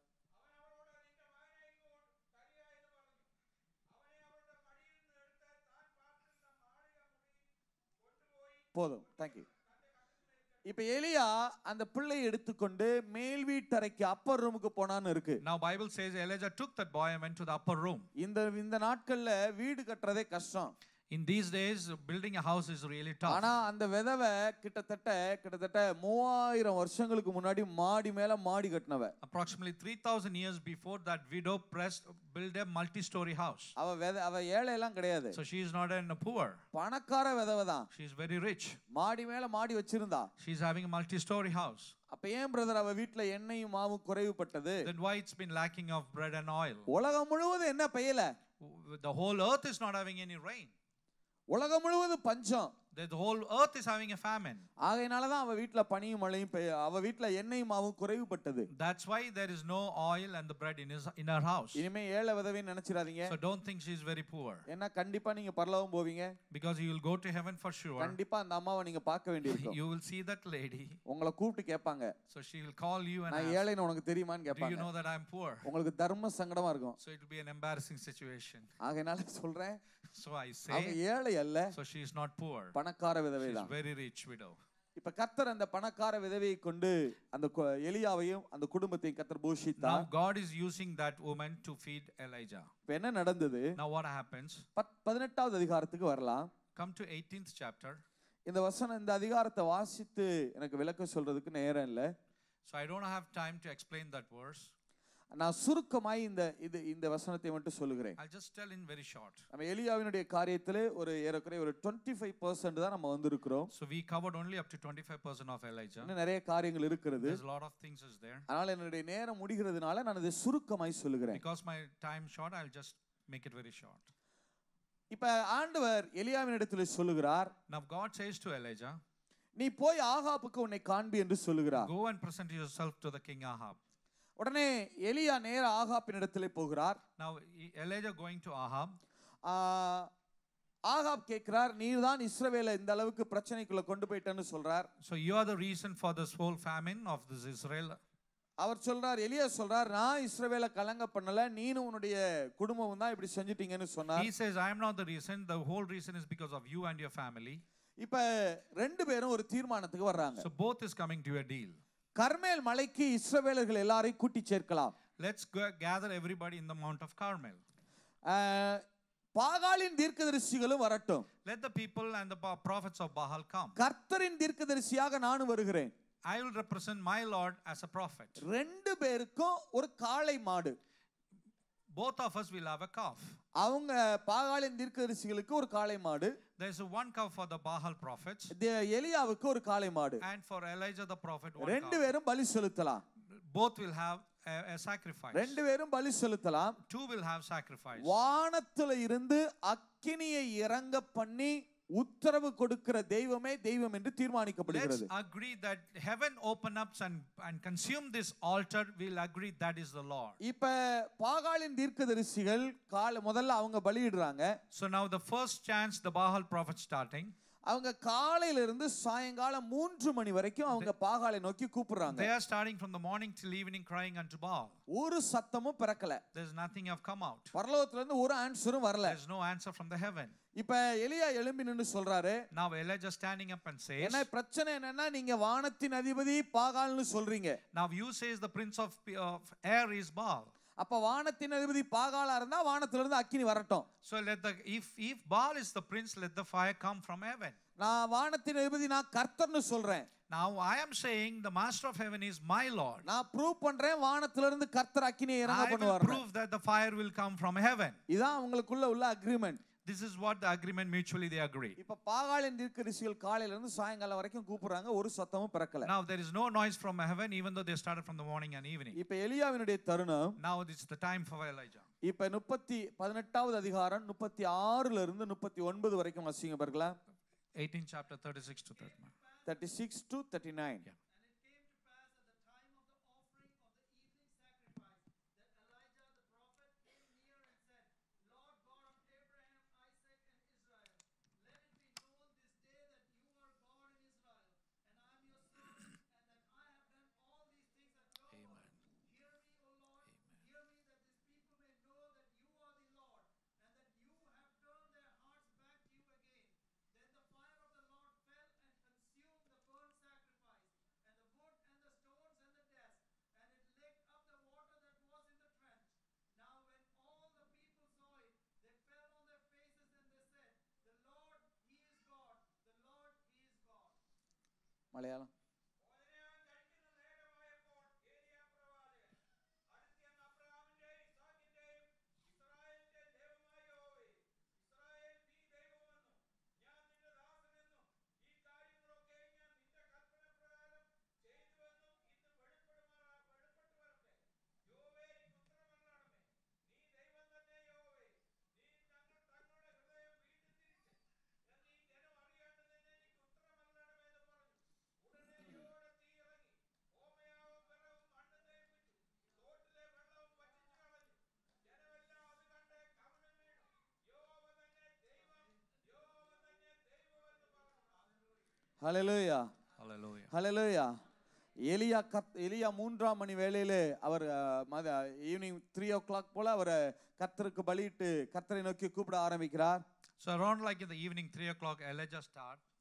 போதும், தேங்க் யூ. இப்ப எலியா அந்த பிள்ளையை எடுத்துக்கொண்டு மேல் வீட்டறைக்கு அப்பர் ரூமுக்கு போனான்னு இருக்கு. Now Bible says Elijah took that boy and went to the upper room. இந்த இந்த நாட்கள்ல வீடு கட்டுறதே கஷ்டம். In these days building a house is really tough. ஆனா அந்த விதவை கிட்டத்தட்ட கிட்டத்தட்ட மூவாயிரம் வருஷங்களுக்கு முன்னாடி மாடி மேல மாடி கட்டினவ. Approximately three thousand years before that widow pressed built a multi-story house. அவ அவ ஏழை எல்லாம் கிடையாது. So she is not a poor. பணக்கார விதவை தான். She is very rich. மாடி மேல மாடி வச்சிருந்தா. She is having a multi-story house. அப்ப ஏன் பிரதர் அவ வீட்ல எண்ணெயும் மாவும் குறைவுபட்டது? Then why it's been lacking of bread and oil? உலகம் முழுவதும் என்ன பெய்யல? The whole earth is not having any rain. உலகம் முழுவதும் பஞ்சம். The whole earth is having a famine. ஆகையினால தான் அவ வீட்ல பனியும் மழையும் பெய்ய, அவ வீட்ல எண்ணெயும் மாவும் குறைவுபட்டது. That's why there is no oil and the bread in his in her house. இனிமே ஏழை விதவை நினைச்சிராதீங்க. So don't think she is very poor. ஏன்னா கண்டிப்பா நீங்க பரலோகம் போவீங்க. Because you will go to heaven for sure. கண்டிப்பா அந்த அம்மாவை நீங்க பார்க்க வேண்டியிருக்கும். You will see that lady. உங்களை கூப்பிட்டு கேட்பாங்க. So she will call you and நான் ask, ஏழைன்னு உனக்கு தெரியுமான்னு do you கேட்பாங்க. know that I am poor? உங்களுக்கு தர்ம சங்கடமா இருக்கும். So it will be an embarrassing situation. ஆகையினால சொல்றேன், So I அவங்க say, ஏழை அல்ல, so she is not poor. பணக்கார She விதவை is தான். very rich widow. இப்ப கர்த்தர் அந்த பணக்கார விதவையை கொண்டு அந்த கு- எலியாவையும் அந்த குடும்பத்தையும் கர்த்தர் Now போஷித்தார். God is using that woman to feed Elijah. இப்ப என்ன நடந்தது? Now what happens? பத்- பதினெட்டாவது அதிகாரத்துக்கு வரலாம். Come to eighteenth chapter. இந்த வசனம் இந்த அதிகாரத்தை வாசித்து எனக்கு விளக்கம் சொல்றதுக்கு நேரம் இல்லை. So I don't have time to explain that verse. நான் சுருக்கமாய் இந்த இது இந்த வசனத்தை மட்டும் சொல்லுகிறேன். I'll just tell in very short. நம்ம எலியாவினுடைய காரியத்திலே ஒரு ஏறக்குறைய ஒரு இருபத்தி ஐந்து பர்சன்ட் தான் நம்ம வந்திருக்கிறோம். So we covered only up to twenty-five percent of Elijah. இன்னும் நிறைய காரியங்கள் இருக்கிறது. There's a lot of things is there. அதனால என்னுடைய நேரம் முடிகிறதுனால நான் இதை சுருக்கமாய் சொல்லுகிறேன். Because my time short, I'll just make it very short. இப்ப ஆண்டவர் எலியாவின் இடத்துல சொல்லுகிறார், Now God says to Elijah, நீ போய் ஆகாப்புக்கு உன்னை காண்பி என்று சொல்லுகிறார். go and present yourself to the king Ahab. உடனே எலியா நேர ஆகாப்பின் இடத்திலே போகிறார். Now E- Elijah going to Ahab. ஆ, ஆகாப் கேட்கிறார், நீர்தான் இஸ்ரவேலை இந்த அளவுக்கு பிரச்சனைக்குள்ள கொண்டு போயிட்டேன்னு சொல்றார். So you are the reason for this whole famine of this Israel. அவர் சொல்றார், எலியா சொல்றார், நான் இஸ்ரவேலை கலங்க பண்ணல, நீனும் உன்னுடைய குடும்பமும் தான் இப்படி செஞ்சிட்டீங்கன்னு சொன்னார். He says, I am not the reason. The whole reason is because of you and your family. இப்ப ரெண்டு பேரும் ஒரு தீர்மானத்துக்கு வர்றாங்க. So both is coming to a deal. கர்மேல் மலைக்கு இஸ்ரவேலர்கள் எல்லாரையும் கூட்டி சேர்க்கலாம். Let's go gather everybody in the Mount of Carmel. ஆ, பாகாலின் தீர்க்கதரிசிகளும் வரட்டும். Let the people and the pa- prophets of Baal come. கர்த்தரின் தீர்க்கதரிசியாக நானும் வருகிறேன். I will represent my Lord as a prophet. ரெண்டு பேருக்கும் ஒரு காளை மாடு. Both of us will have a calf. அவங்க பாகாலின் தீர்க்கதரிசிகளுக்கு ஒரு காளை மாடு, There is a one calf for the Baal prophets, தே- எலியாவுக்கு ஒரு காளை மாடு. and for Elijah the prophet one ரெண்டு calf. பேரும் பலி செலுத்தலாம். Both will have a, a sacrifice. ரெண்டு பேரும் பலி செலுத்தலாம். Two will have sacrifice. வானத்துல இருந்து அக்கினியை இறங்க பண்ணி உத்தரவு கொடுக்கிற தெய்வமே தெய்வம் என்று Let's தீர்மானிக்கப்படுகிறது. agree that heaven open up and, and consume this altar. We'll agree that is the Lord. இப்ப பாகாலின் தீர்க்கதரிசிகள் கால முதல்ல அவங்க பலியிடுறாங்க. So now the first chance, the Baal prophet starting. அவங்க காலையில இருந்து சாயங்காலம் மூன்று மணி வரைக்கும் அவங்க பாகாலை நோக்கி கூப்பிடுறாங்க. They are starting from the morning till evening crying unto Baal. ஒரு சத்தமும் பிறக்கல. There's nothing have come out. பரலோகத்துல இருந்து ஒரு ஆன்சரும் வரல. There's no answer from the heaven. இப்ப எலியா எழும்பி நின்னு சொல்றாரு, Now Elijah standing up and says, என்ன பிரச்சனை என்னன்னா நீங்க வானத்தின் அதிபதி பாகால்னு சொல்றீங்க. now you says the prince of, of air is Baal. அப்ப வானத்தின் அதிபதி பாகாலா இருந்தா வானத்துல இருந்து அக்கினி வரட்டும். So let the if if Baal is the prince, let the fire come from heaven. நான் வானத்தின் அதிபதி நான் கர்த்தர்னு சொல்றேன். Now I am saying the master of heaven is my Lord. நான் ப்ரூவ் பண்றேன் வானத்துல இருந்து கர்த்தர் அக்கினியை இறங்க I will பண்ணுவார். prove that the fire will come from heaven. இதான் உங்களுக்குள்ள உள்ள agreement. This is what the agreement mutually they agree. இப்ப பாகாலின் தீர்க்கதரிசிகள் காலையில இருந்து சாயங்காலம் வரைக்கும் கூப்பிடுறாங்க, ஒரு சத்தமும் பிறக்கல. Now there is no noise from heaven, even though they started from the morning and evening. இப்ப எலியாவினுடைய தருணம். Now it's the time for Elijah. இப்ப முப்பத்தி பதினெட்டாவது அதிகாரம் முப்பத்தி ஆறுல இருந்து முப்பத்தி ஒன்பது வரைக்கும் வாசிங்க பாருங்களா. eighteenth chapter thirty-six to thirty-nine. thirty six to thirty-nine. Yeah. Malayalam. Hallelujah. Hallelujah. ஹல்லேலூயா. எலியா கத் எலியா மூன்றாம் மணி வேளையிலே அவர் ஈவினிங் த்ரீ ஓ கிளாக் போல அவர் கர்த்தருக்கு பலியிட்டு கர்த்தரை நோக்கி கூப்பிட ஆரம்பிக்கிறார். So around like in the evening three o'clock, Elijah start.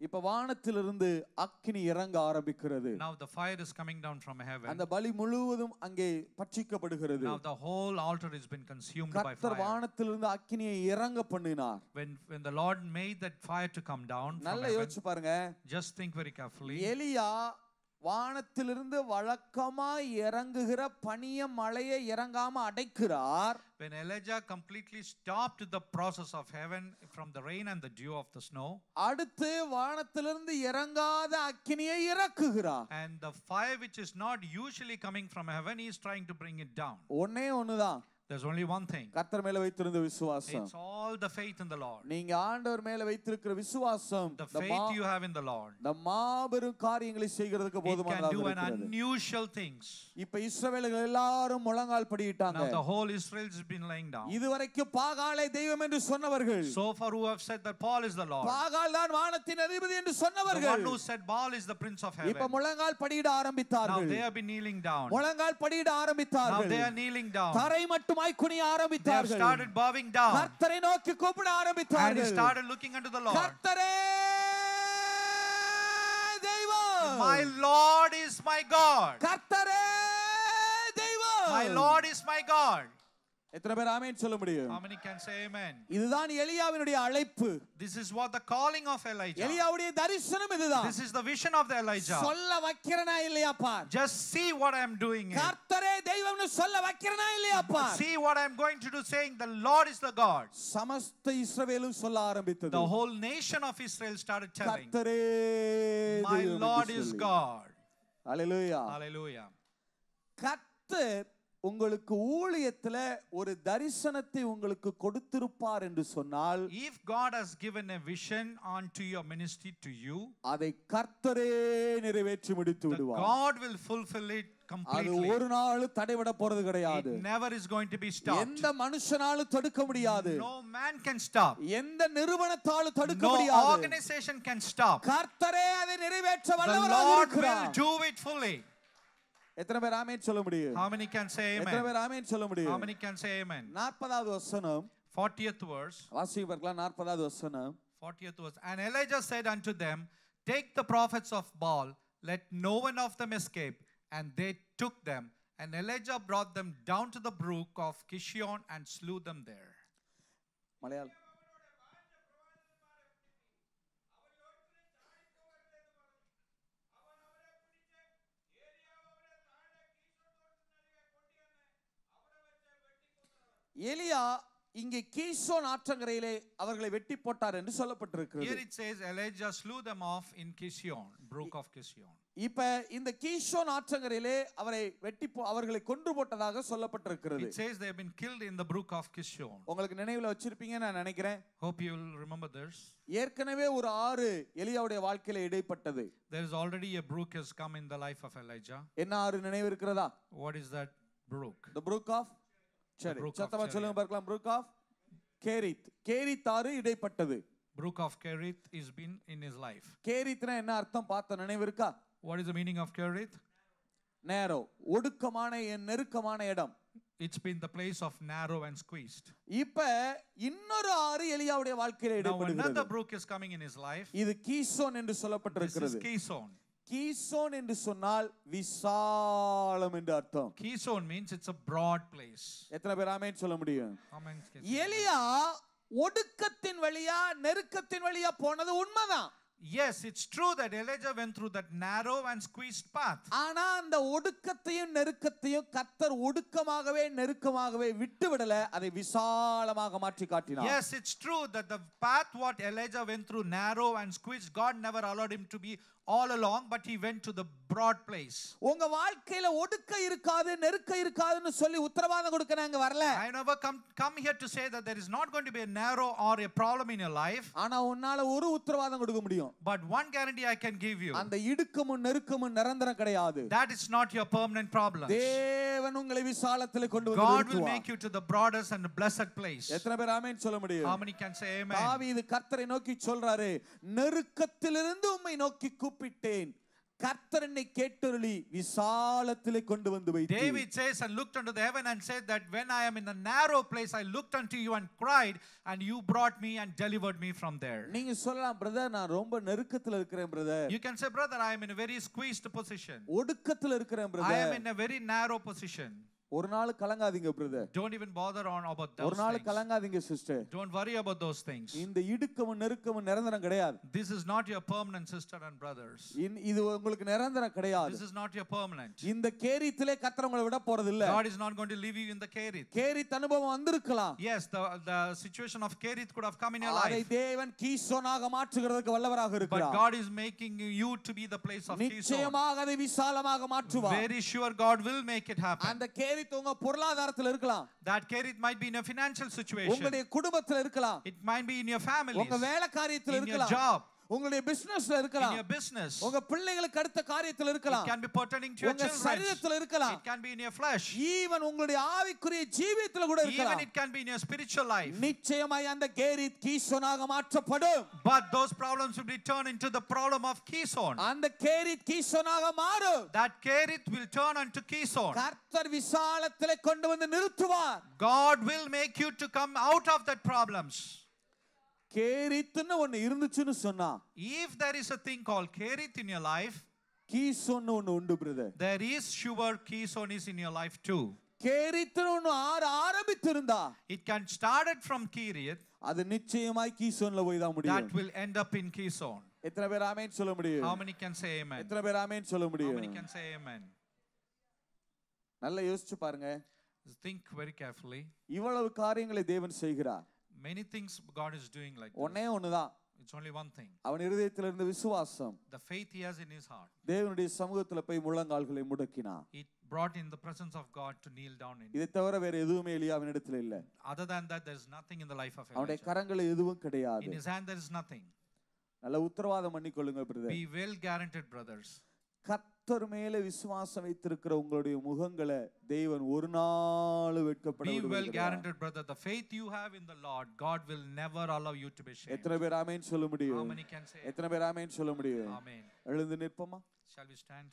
இப்ப வானத்திலிருந்து அக்கினி இறங்க ஆரம்பிக்கிறது. Now the fire is coming down from heaven. அந்த பலி முழுவதும் அங்கே பட்சிக்கப்படுகிறது. Now the whole altar has been consumed by கர்த்தர் fire. வானத்திலிருந்து அக்கினியை இறங்க பண்ணினார். When when the Lord made that fire to come down from நல்ல heaven, யோசிச்சு பாருங்க. just think very carefully. எலியா வானத்திலிருந்து வழக்கமாய் இறங்குகிற பனிய மழையை இறங்காம அடைக்கிறார். When Elijah completely stopped the process of heaven from the rain and the dew of the snow, அடுத்து வானத்திலிருந்து இறங்காத அக்கினியை இறக்குகிறார். and the fire which is not usually coming from heaven, he is trying to bring it down. ஒண்ணே ஒண்ணுதான். There's only one thing. கர்த்தர் மேல வைத்திருந்த விசுவாசம். It's all the faith in the Lord. நீங்க ஆண்டவர் மேல வைத்திருக்கிற விசுவாசம் The faith you have in the Lord. இந்த மாபெரும் காரியங்களை செய்கிறதுக்கு It போதுமானதாக can do an இருக்கிறது. unusual things. இப்ப இஸ்ரவேலர்கள் எல்லாரும் முழங்கால் படியிட்டாங்க. Now the whole Israel has been laying down. இதுவரைக்கும் பாகாலை தெய்வம் என்று சொன்னவர்கள், So far who have said that Paul is the Lord. பாகால் தான் வானத்தின் அதிபதி என்று The சொன்னவர்கள், one who said Baal is the prince of heaven. இப்ப முழங்கால் படியிட Now ஆரம்பித்தார்கள். they have been kneeling down. முழங்கால் படியிட Now ஆரம்பித்தார்கள். they are kneeling down. தரை மட்டுமாய் குனிய They have ஆரம்பித்தார்கள். started bowing down. கர்த்தரை நோக்கி கூப்பிட And he ஆரம்பித்தார்கள். started looking unto the Lord. கர்த்தரே தெய்வம், My Lord is my God. கர்த்தரே தெய்வம். My Lord is my God. எத்தனை பேர் ஆமென் சொல்ல முடியும்? How many can say amen? இதுதான் எலியாவினுடைய அழைப்பு. This is what the calling of Elijah. எலியாவுடைய தரிசனம் இதுதான். This is the vision of the Elijah. சொல்ல வைக்கிறனா இல்லையா பார். Just see what I am doing here. கர்த்தரே தெய்வம்னு சொல்ல வைக்கிறனா இல்லையா பார். See what I am going to do, saying the Lord is the God. சமஸ்த இஸ்ரவேலும் சொல்ல ஆரம்பித்தது. The whole nation of Israel started telling, கர்த்தரே My தெய்வம் Lord என்று is சொல்லி. God. அல்லேலூயா. Hallelujah. கர்த்தர் உங்களுக்கு ஊழியத்துல ஒரு தரிசனத்தை உங்களுக்கு கொடுத்திருப்பார் என்று சொன்னால், If God has given a vision onto your ministry to you, அதை கர்த்தரே நிறைவேற்றி முடித்து the விடுவார். God will fulfill it அது completely. ஒரு நாள் தடைவிட போறது கிடையாது. It never is going to be stopped. எந்த மனுஷனாலும் தடுக்க முடியாது. No man can stop. எந்த நிறுவனத்தாலும் தடுக்க No முடியாது. organization can stop. கர்த்தரே அதை நிறைவேற்ற The வல்லவராக Lord will இருக்கிறார். do it fully. எத்தனை பேர் ஆமென் சொல்ல முடியும்? How many can say எத்தனை amen? பேர் ஆமென் சொல்ல How முடியும்? many can say amen? நாற்பதாவது வசனம் fortieth verse. வாசிக்க பார்க்கலாம். நாற்பதாவது வசனம். fortieth verse. And Elijah said unto them, Take the prophets of Baal, let no one of them escape. And they took them. And Elijah brought them down to the brook of Kishon and slew them there. Malayalam. எலியா இங்கே கீசோன் ஆற்றங்கரையிலே அவர்களை வெட்டி போட்டார் என்று சொல்லப்பட்டிருக்கிறது. Here it says Elijah slew them off in Kishon, brook of Kishon. இப்ப இந்த கீசோன் ஆற்றங்கரையிலே அவரை வெட்டி அவர்களை கொன்று போட்டதாக சொல்லப்பட்டிருக்கிறது. It says they have been killed in the brook of Kishon. உங்களுக்கு நினைவுல வச்சிருப்பீங்க நான் நினைக்கிறேன். Hope you will remember this. ஏற்கனவே ஒரு ஆறு எலியாவுடைய வாழ்க்கையில இடைப்பட்டது. There is already a brook has come in the life of Elijah. என்ன ஆறு நினைவு இருக்கிறதா? What is that brook? The brook of சரி brook of சத்தமா Cherith. சொல்லுங்க பார்க்கலாம். brook of Cherith. கேரித் ஆறு இடைப்பட்டது. Brook of Kerith is been in his life. கேரித்னா என்ன அர்த்தம் பார்த்த நினைவு இருக்கா? What is the meaning of Kerith? நேரோ ஒடுக்கமான நெருக்கமான இடம். It's been the place of narrow and squeezed. இப்ப இன்னொரு ஆறு எலியாவுடைய வாழ்க்கையில Now இடைப்படுகிறது. another brook is coming in his life. இது கீசோன் என்று This is சொல்லப்பட்டிருக்கிறது. Kishon. கீசோன் என்று சொன்னால் விசாலம் என்று அர்த்தம். Kishon means it's a broad place. எத்தனை பேர் ஆமென் சொல்ல முடியும்? Amen. Can say எலியா ஒடுக்கத்தின் வழியா நெருக்கத்தின் வழியா போனது உண்மைதான். Yes, it's true that Elijah went through that narrow and squeezed path. ஆனா அந்த ஒடுக்கத்தையும் நெருக்கத்தையும் கர்த்தர் ஒடுக்கமாகவே நெருக்கமாகவே விட்டு விடல, அதை விசாலமாக மாற்றி காட்டினார். Yes, it's true that the path what Elijah went through, narrow and squeezed, God never allowed him to be all along, but he went to the broad place. உங்க வாழ்க்கையில ஒடுக்க இருக்காது நெருக்க இருக்காதுன்னு சொல்லி உத்தரவாதம் கொடுக்க நாங்க வரல. I never come come here to say that there is not going to be a narrow or a problem in your life. ஆனா உன்னால ஒரு உத்தரவாதம் கொடுக்க முடியும். But one guarantee I can give you. அந்த இடுக்கமும் நெருக்கமும் நிரந்தரம் கிடையாது. That is not your permanent problem. தேவன் உங்களை விசாலத்திலே கொண்டு வந்து God will நிறுத்துவார். make you to the broadest and blessed place. எத்தனை பேர் ஆமென் சொல்ல முடியும்? How many can say amen? தாவீது கர்த்தரை நோக்கி சொல்றாரு, நெருக்கத்திலிருந்து உம்மை நோக்கி கூப்பிட்டேன், கர்த்தர் என்னை கேட்டருளி விசாலத்திலே கொண்டு வந்து வைத்தீர். David says, and looked unto the heaven and said that when I am in a narrow place, I looked unto you and cried, and you brought me and delivered me from there. நீங்க சொல்லலாம், brother நான் ரொம்ப நெருக்கத்துல இருக்கிறேன் brother. You can say, brother, I am in a very squeezed position. ஒடுக்கத்துல இருக்கிறேன் I brother. am in a very narrow position. ஒரு நாள் கலங்காதீங்க brother. Don't even bother on about those ஒரு நாள் things. கலங்காதீங்க sister. Don't worry about those things. இந்த இடுக்கமும் நெருக்கமும் நிரந்தரம் கிடையாது. This is not your permanent, sister and brothers. இது உங்களுக்கு நிரந்தரம் கிடையாது. This is not your permanent. இந்த கேரித்திலே கர்த்தர் உங்களை விட போறது இல்ல. God is not going to leave you in the Kerith. Kerith அனுபவம் வந்திருக்கலாம். Yes, the the situation of Kerith could have come in your அதை life. தேவன் கீசோனாக மாற்றுகிறதுக்கு வல்லவராக But இருக்கிறார். God is making you to be the place of Kishon. நிச்சயமாக அதை விசாலமாக மாற்றுவார். Very sure God will make it happen. அந்த கேரித் உங்க பொருளாதாரத்துல இருக்கலாம். That Kerith might be in a financial situation. உங்களுடைய குடும்பத்துல இருக்கலாம். It might be in your family. உங்க வேலை காரியத்துல in your இருக்கலாம். job. உங்களுடைய பிசினஸ்ல In இருக்கலாம். your business. உங்க பிள்ளைகளுக்கு அடுத்த காரியத்துல இருக்கலாம். It can be pertaining to your உங்க children. சரீரத்துல இருக்கலாம். It can be in your flesh. Even உங்களுடைய ஆவிக்குரிய ஜீவியத்துல கூட Even இருக்கலாம். it can be in your spiritual life. நிச்சயமாய் அந்த கேரித் கீசோனாக மாற்றப்படும். But those problems will be turned into the problem of Kishon. அந்த கேரித் கீசோனாக மாறும். That Kerith will turn unto Kishon. கர்த்தர் விசாலத்திலே கொண்டு வந்து நிறுத்துவார். God will make you to come out of that problems. கேரித்னு ஒன்னு இருந்துச்சுன்னு சொன்னா, If there is a thing called Kerith in your life, கீசோன்னு ஒன்னு உண்டு brother. there is sure Kishon is in your life too. கேரித்னு ஒன்னு ஆர ஆரம்பித்திருந்தா, It can start it from Kerith. அது நிச்சயமாய் கீசோன்ல போய் தான் முடியும். That will end up in Kishon. எத்தனை பேர் ஆமென் சொல்ல முடியும்? How many can say amen? எத்தனை பேர் ஆமென் சொல்ல How முடியும்? many can say amen? நல்லா யோசிச்சு பாருங்க. Think very carefully. இவ்வளவு காரியங்களை தேவன் செய்கிறார். Many things God is doing like this. ஒண்ணே ஒண்ணுதான். It's only one thing. அவன் இருதயத்தில் இருந்த விசுவாசம். The faith he has in his heart. தேவனுடைய சமூகத்துல போய் முழங்கால்களை முடக்கினான். It brought in the presence of God to kneel down in. இதை தவிர வேற எதுவுமே எலியாவினிடத்தில் இல்ல. Other than that, there is nothing in the life of அவனுடைய Elijah. கரங்கள் எதுவும் கிடையாது. In his hand, there is nothing. நல்ல உத்தரவாதம் பண்ணிக்கொள்ளுங்க brother. Be well guaranteed, brothers. கர்த்தர் மேல விசுவாசம் வைத்திருக்கிற உங்களுடைய முகங்களை தேவன் ஒரு நாள் வெட்கப்பட Be well விடுவதில்லை. guaranteed, brother. The faith you have in the Lord, God will never allow you to be shamed. எத்தனை பேர் ஆமென் சொல்ல How முடியும்? many can say எத்தனை பேர் ஆமென் சொல்ல முடியும்? amen? எழுந்து நிற்போமா? Shall we stand?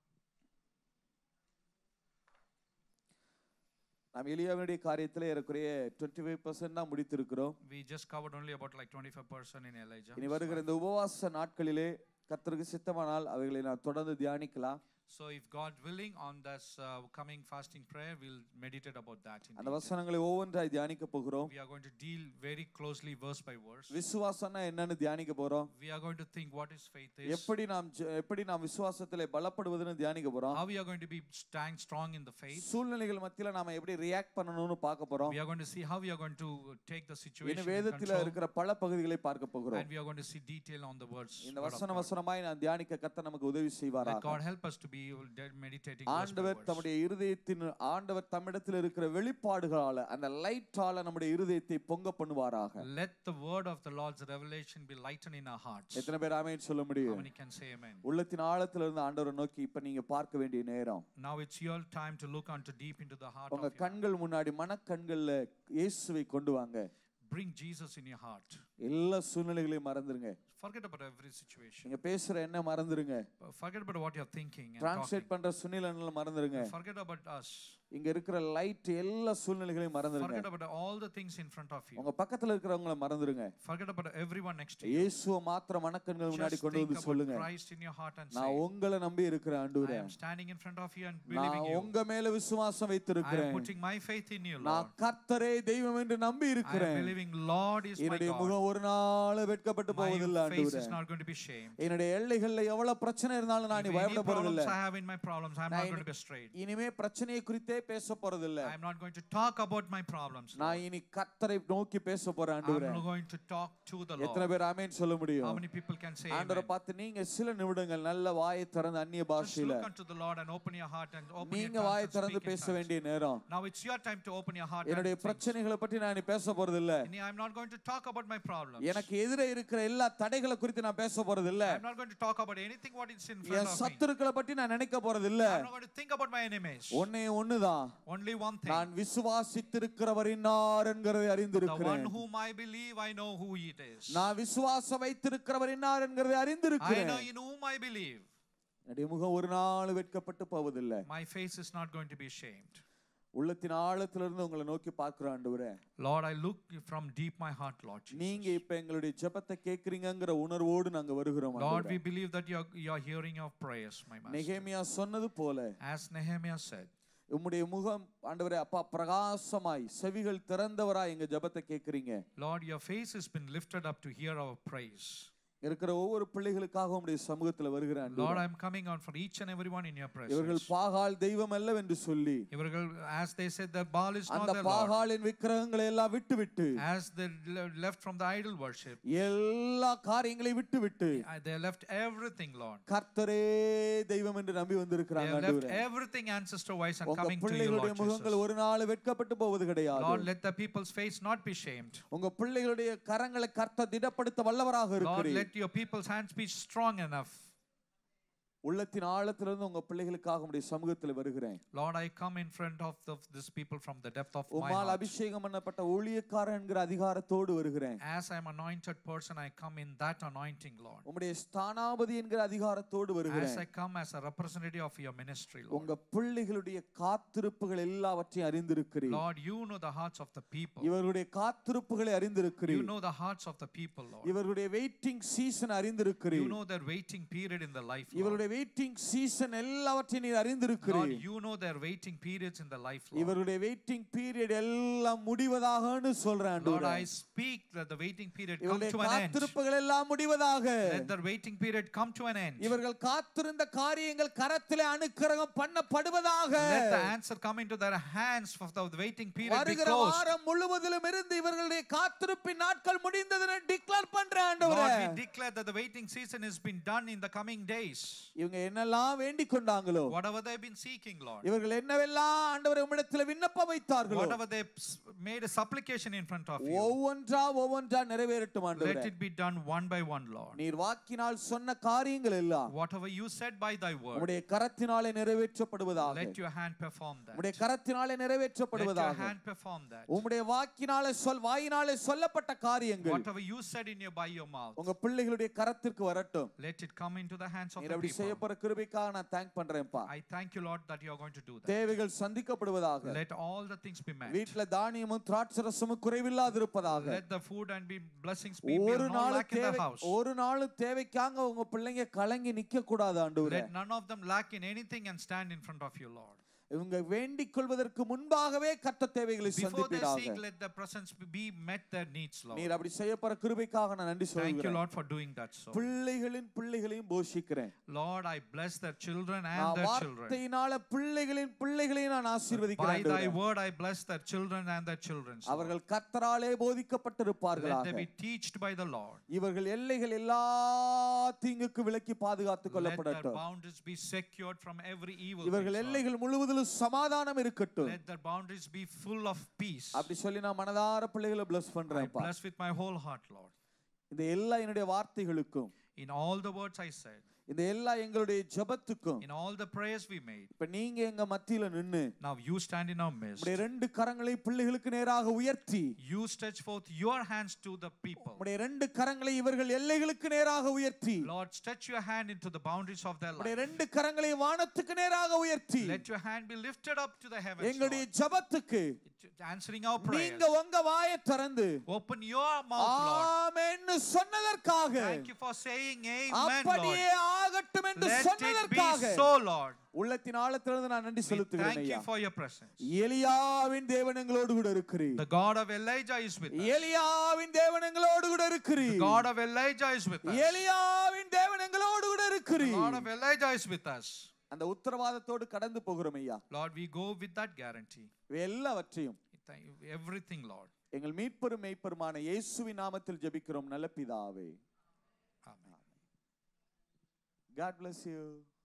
நாம் எலியாவினுடைய காரியத்துல ஏறக்குறைய இருபத்தி ஐந்து பர்சன்ட் தான் முடித்திருக்கிறோம். We just covered only about like twenty-five percent in Elijah. இனி வருகிற இந்த உபவாச நாட்களிலே கர்த்தருக்கு சித்தமானால் அவைகளை நான் தொடர்ந்து தியானிக்கலாம். So if God willing, on this uh, coming fasting prayer, we'll meditate about that in அந்த detail. வசனங்களை ஒவ்வொன்றாய் தியானிக்க போகிறோம். We are going to deal very closely verse by verse. விசுவாசம்னா என்னன்னு தியானிக்க போறோம். We are going to think what is faith is. எப்படி நாம் ஜ- எப்படி நாம் விசுவாசத்திலே பலப்படுவதுன்னு தியானிக்க போறோம். How we are going to be stand strong in the faith. சூழ்நிலைகள் மத்தியில நாம எப்படி ரியாக்ட் பண்ணணும்னு பார்க்க போறோம். We are going to see how we are going to take the situation இனி in வேதத்தில control. இருக்கிற பல பகுதிகளை பார்க்க போகிறோம். And we are going to see detail on the words. இந்த word of வசன God. வசனமாய் நான் தியானிக்க கர்த்தர் நமக்கு உதவி Let செய்வாராக. God help us to be meditating verse by ஆண்டவர் verse. தம்முடைய இருதயத்தின் ஆண்டவர் தம்மிடத்தில் இருக்கிற வெளிப்பாடுகளால அந்த லைட்டால நம்முடைய இருதயத்தை பொங்க பண்ணுவாராக. Let the word of the Lord's revelation be lightened in our hearts. எத்தனை பேர் ஆமென் சொல்ல How முடியும்? many can say amen? உள்ளத்தின் ஆழத்துல இருந்து ஆண்டவரை நோக்கி இப்ப நீங்க பார்க்க வேண்டிய நேரம். Now it's your time to look unto deep into the heart உங்க of your. கண்கள் முன்னாடி மனக்கண்கள்ல இயேசுவை கொண்டு வாங்க. Bring Jesus in your heart. எல்லா சூழ்நிலைகளையும் மறந்துருங்க. Forget about every situation. நீங்க பேசுற என்ன மறந்துருங்க. Forget about what you're thinking and translate talking. பண்ற சுனிலன்ல மறந்துருங்க. Forget about us. இங்க இருக்கிற லைட் எல்லா சூழ்நிலைகளையும் மறந்துருங்க. Forget about all the things in front of you. உங்க பக்கத்துல இருக்கிறவங்கள மறந்துருங்க. Forget about everyone next to you. இயேசுவை மாத்திரம் மனக்கண்கள் முன்னாடி Just கொண்டு think வந்து about சொல்லுங்க. Christ in your heart and நான் say, உங்களை நம்பி இருக்கிறேன் I ஆண்டவரே. am standing in front of you and நான் believing you. உங்க மேல விசுவாசம் I am வைத்திருக்கிறேன். putting my faith in you, நான் Lord. கர்த்தரே தெய்வம் என்று நம்பி I am இருக்கிறேன். believing Lord is my என்னுடைய God. முகம் ஒரு நாள் வெட்கப்பட்டு போவதில்லை My face ஆண்டவரே. is not going to be shamed. என்னுடைய எல்லைகள்ல எவ்வளவு பிரச்சனை இருந்தாலும் நான் If இனி any பயப்பட போறதில்லை. problems I have in my problems, I am not going to be afraid. இனிமே பிரச்சனையை குறித்தே பேச போறதில்லை. I am not going to talk about my problems. நான் இனி கர்த்தரை நோக்கி பேச போறேன் I ஆண்டவரே. am going to talk to the எத்தனை Lord. பேர் ஆமென் சொல்ல How முடியும்? many people can say ஆண்டவரை amen? பார்த்து நீங்க சில நிமிடங்கள் நல்ல வாயை திறந்து அந்நிய Just பாஷையில look unto the Lord and open your heart and open your நீங்க tongues வாயை and திறந்து speak in பேச tongues. வேண்டிய நேரம். Now it's your time to open your heart and என்னுடைய think. பிரச்சனைகளை பற்றி நான் இனி பேச போறதில்லை. I am not going to talk about my problems. எனக்கு எதிரே இருக்கிற எல்லா தடைகளை குறித்து நான் பேச போறதில்லை. I am not going to talk about anything what is in front N of me. சத்துருக்களை பற்றி நான் நினைக்க போறதில்லை. I am not going to think about my enemies. ஒன்னே ஒண்ணுதான். Only one thing. நான் விசுவாசித்திருக்கிறவர் இன்னார் என்கிறதை The அறிந்திருக்கிறேன். one whom I believe, I know who it is. நான் விசுவாசம் வைத்திருக்கிறவர் இன்னார் என்கிறதை I know அறிந்திருக்கிறேன். in whom I believe. என்னுடைய முகம் ஒரு நாள் வெட்கப்பட்டு போவதில்லை. My face is not going to be shamed. உள்ளத்தின் ஆழத்திலிருந்து உங்களை நோக்கி பார்க்கிறோம் ஆண்டவரே. Lord, I look from deep my heart, Lord Jesus. நீங்க இப்ப எங்களுடைய ஜெபத்தை கேக்குறீங்கங்கற உணர்வோடு நாங்க வருகிறோம் Lord, ஆண்டவரே. we believe that you are, you are hearing our prayers, my master. நெகேமியா சொன்னது போல, As Nehemiah said, உம்முடைய முகம் ஆண்டவரே அப்பா பிரகாசமாய் செவிகள் திறந்தவராய் எங்க ஜெபத்தை கேக்குறீங்க. Lord, your face has been lifted up to hear our praise. இருக்கிற ஒவ்வொரு பிள்ளைகளுக்காக உம்முடைய சமூகத்துல வருகிறேன். Lord, I am coming on for each and everyone in your presence. இவர்கள் பாகால் தெய்வம் அல்ல என்று சொல்லி, இவர்கள், as they said, the Baal is not அந்த their Lord. பாகாலின் விக்கிரகங்களை எல்லாம் விட்டுவிட்டு, As they le- left from the idol worship, எல்லா காரியங்களை விட்டுவிட்டு uh, they left everything, Lord. கர்த்தரே தெய்வம் என்று நம்பி They வந்திருக்கிறாங்க have left ஆண்டவரே. everything ancestor wise and உங்க coming to you, பிள்ளைகளுடைய Lord முகங்கள் Jesus. ஒரு நாள் வெட்கப்பட்டு போவது கிடையாது. Lord, let the people's face not be shamed. உங்க பிள்ளைகளுடைய கரங்களை கர்த்தர் திடப்படுத்த வல்லவராக Lord, இருக்கிறீர். let your people's hands be strong enough. உள்ளத்தின் ஆழத்திலிருந்து உங்க பிள்ளைகளுக்காக உம்முடைய சமூகத்தில் வருகிறேன். Lord, I come in front of the, this people from the depth of my உம்மால் heart. அபிஷேகம் பண்ணப்பட்ட ஊழியக்காரன் என்கிற அதிகாரத்தோடு வருகிறேன். As I am anointed person, I come in that anointing, Lord. உம்முடைய ஸ்தானாபதி என்கிற அதிகாரத்தோடு As வருகிறேன். I come as a representative of your ministry, Lord. உங்க பிள்ளைகளுடைய காத்திருப்புகள் எல்லாவற்றையும் அறிந்திருக்கிறீர். Lord, you know the hearts of the people. இவர்களுடைய காத்திருப்புகளை You அறிந்திருக்கிறீர். know the hearts of the people, Lord. இவர்களுடைய வெயிட்டிங் சீசன் You அறிந்திருக்கிறீர். know their waiting period in the life, Lord. இவர்களுடைய waiting season எல்லாவற்றையும் நீர் Lord, அறிந்திருக்கிறீர். you know their waiting periods in the life, Lord. இவர்களுடைய waiting period எல்லாம் முடிவதாகன்னு சொல்றேன் Lord, ஆண்டவரே. I speak that the waiting period come இவர்களுடைய to an end. காத்திருப்புகள் எல்லாம் முடிவதாக. Let the waiting period come to an end. இவர்கள் காத்திருந்த காரியங்கள் கரத்திலே அனுக்கிரகம் பண்ணப்படுவதாக. Let the answer come into their hands for the waiting period be வருகிற closed. வாரம் முழுவதிலும் இருந்து இவர்களுடைய காத்திருப்பின் நாட்கள் முடிந்ததுன்னு டிக்ளேர் பண்றேன் ஆண்டவரே. Lord, we declare that the waiting season has been done in the coming days. இவங்க என்னெல்லாம் வேண்டிக் கொண்டாங்களோ, Whatever they've been seeking, Lord. இவர்கள் என்னவெல்லாம் ஆண்டவரே உம்மிடத்தில் விண்ணப்பம் வைத்தார்களோ, Whatever they made a supplication in front of you, ஒவ்வொன்றா ஒவ்வொன்றா நிறைவேறட்டும் ஆண்டவரே. let it be done one by one, Lord. நீர் வாக்கினால் சொன்ன காரியங்கள் எல்லாம் Whatever you said by thy word, உம்முடைய கரத்தினாலே நிறைவேற்றப்படுவதாக. let your hand perform that. உம்முடைய கரத்தினாலே Let your நிறைவேற்றப்படுவதாக. hand perform that. உம்முடைய வாக்கினாலே சொல் வாயினாலே சொல்லப்பட்ட காரியங்கள் Whatever you said in your by your mouth, உங்க பிள்ளைகளுடைய கரத்திற்கு வரட்டும். let it come into the hands of நீர் the அப்படி செய்ய people. போற கிருபைக்காக நான் தேங்க் பண்றேன்ப்பா. I thank you, Lord, that you are going to do that. தேவைகள் சந்திக்கப்படுவதாக. Let all the things be met. வீட்ல தானியமும் திராட்சரசமும் குறைவில்லாதிருப்பதாக. Let the food and be blessings be ஒரு no நாள் lack in the தேவை house. ஒரு நாள் தேவைக்காக உங்க பிள்ளைங்க கலங்கி நிக்க கூடாது ஆண்டவரே. Let none of them lack in anything and stand in front of you, Lord. இவங்க வேண்டிக் கொள்வதற்கு முன்பாகவே கர்த்தர் தேவைகளை Before they சந்திப்பீராக. seek, let the presence be met their needs, Lord. நீர் அப்படி செய்ய போற கிருபைக்காக நான் நன்றி Thank you, சொல்கிறேன். Lord, for doing that so. பிள்ளைகளின் பிள்ளைகளையும் போஷிக்கிறேன். Lord, I bless their children and நான் their children. வார்த்தையினால பிள்ளைகளின் பிள்ளைகளையும் நான் By ஆசீர்வதிக்கிறேன் thy ஆண்டவரே. word, I bless their children and their children. அவர்கள் கர்த்தராலே Let போதிக்கப்பட்டிருப்பார்களாக. them be taught by the Lord. இவர்கள் எல்லைகள் எல்லா தீங்குக்கு விலக்கி பாதுகாத்துக் Let their கொள்ளப்படட்டும். boundaries be secured from every evil. இவர்கள் things, Lord. எல்லைகள் முழுவதிலும் சமாதானம் இருக்கட்டும். Let their boundaries be full of peace. அப்படி சொல்லி நான் மனதார பிள்ளைகளை bless I பண்றேன்ப்பா. bless with my whole heart, Lord. இந்த எல்லா என்னுடைய வார்த்தைகளுக்கும், In all the words I said, இந்த எல்லா எங்களுடைய ஜெபத்துக்கும், in all the prayers we made, இப்ப நீங்க எங்க மத்தியில நின்னு now you stand in our midst. உடைய ரெண்டு கரங்களை பிள்ளைகளுக்கு நேராக உயர்த்தி, You stretch forth your hands to the people. உடைய ரெண்டு கரங்களை இவர்கள் எல்லைகளுக்கு நேராக உயர்த்தி, Lord, stretch your hand into the boundaries of their உடைய life. ரெண்டு கரங்களை வானத்துக்கு நேராக உயர்த்தி, Let your hand be lifted up to the heavens, எங்களுடைய Lord. ஜெபத்துக்கு Answering our prayers. நீங்க உங்க வாயை திறந்து Open your mouth, Lord. ஆமென்னு சொன்னதற்காக, Thank you for saying amen, அப்படியே Lord. ஆகட்டும் என்று Let it be சொன்னதற்காக so, Lord. உள்ளத்தின் ஆழத்திலிருந்து நான் நன்றி We செலுத்துகிறேன் thank ஐயா. you for your presence. எலியாவின் தேவன் எங்களோடு கூட இருக்கிறீர். The God of Elijah is with us. எலியாவின் தேவன் எங்களோடு கூட The இருக்கிறீர். God of Elijah is with us. எலியாவின் தேவன் எங்களோடு கூட The இருக்கிறீர். God of Elijah is with us. அந்த உத்தரவாதத்தோடு கடந்து போகிறோம் ஐயா. Lord, we go with that guarantee. எல்லாவற்றையும் Thank you. Everything, Lord. எங்கள் மீட்பெரும் மெய்ப்பெருமான இயேசுவின் நாமத்தில் ஜெபிக்கிறோம் நல்ல பிதாவே. Amen. God bless you.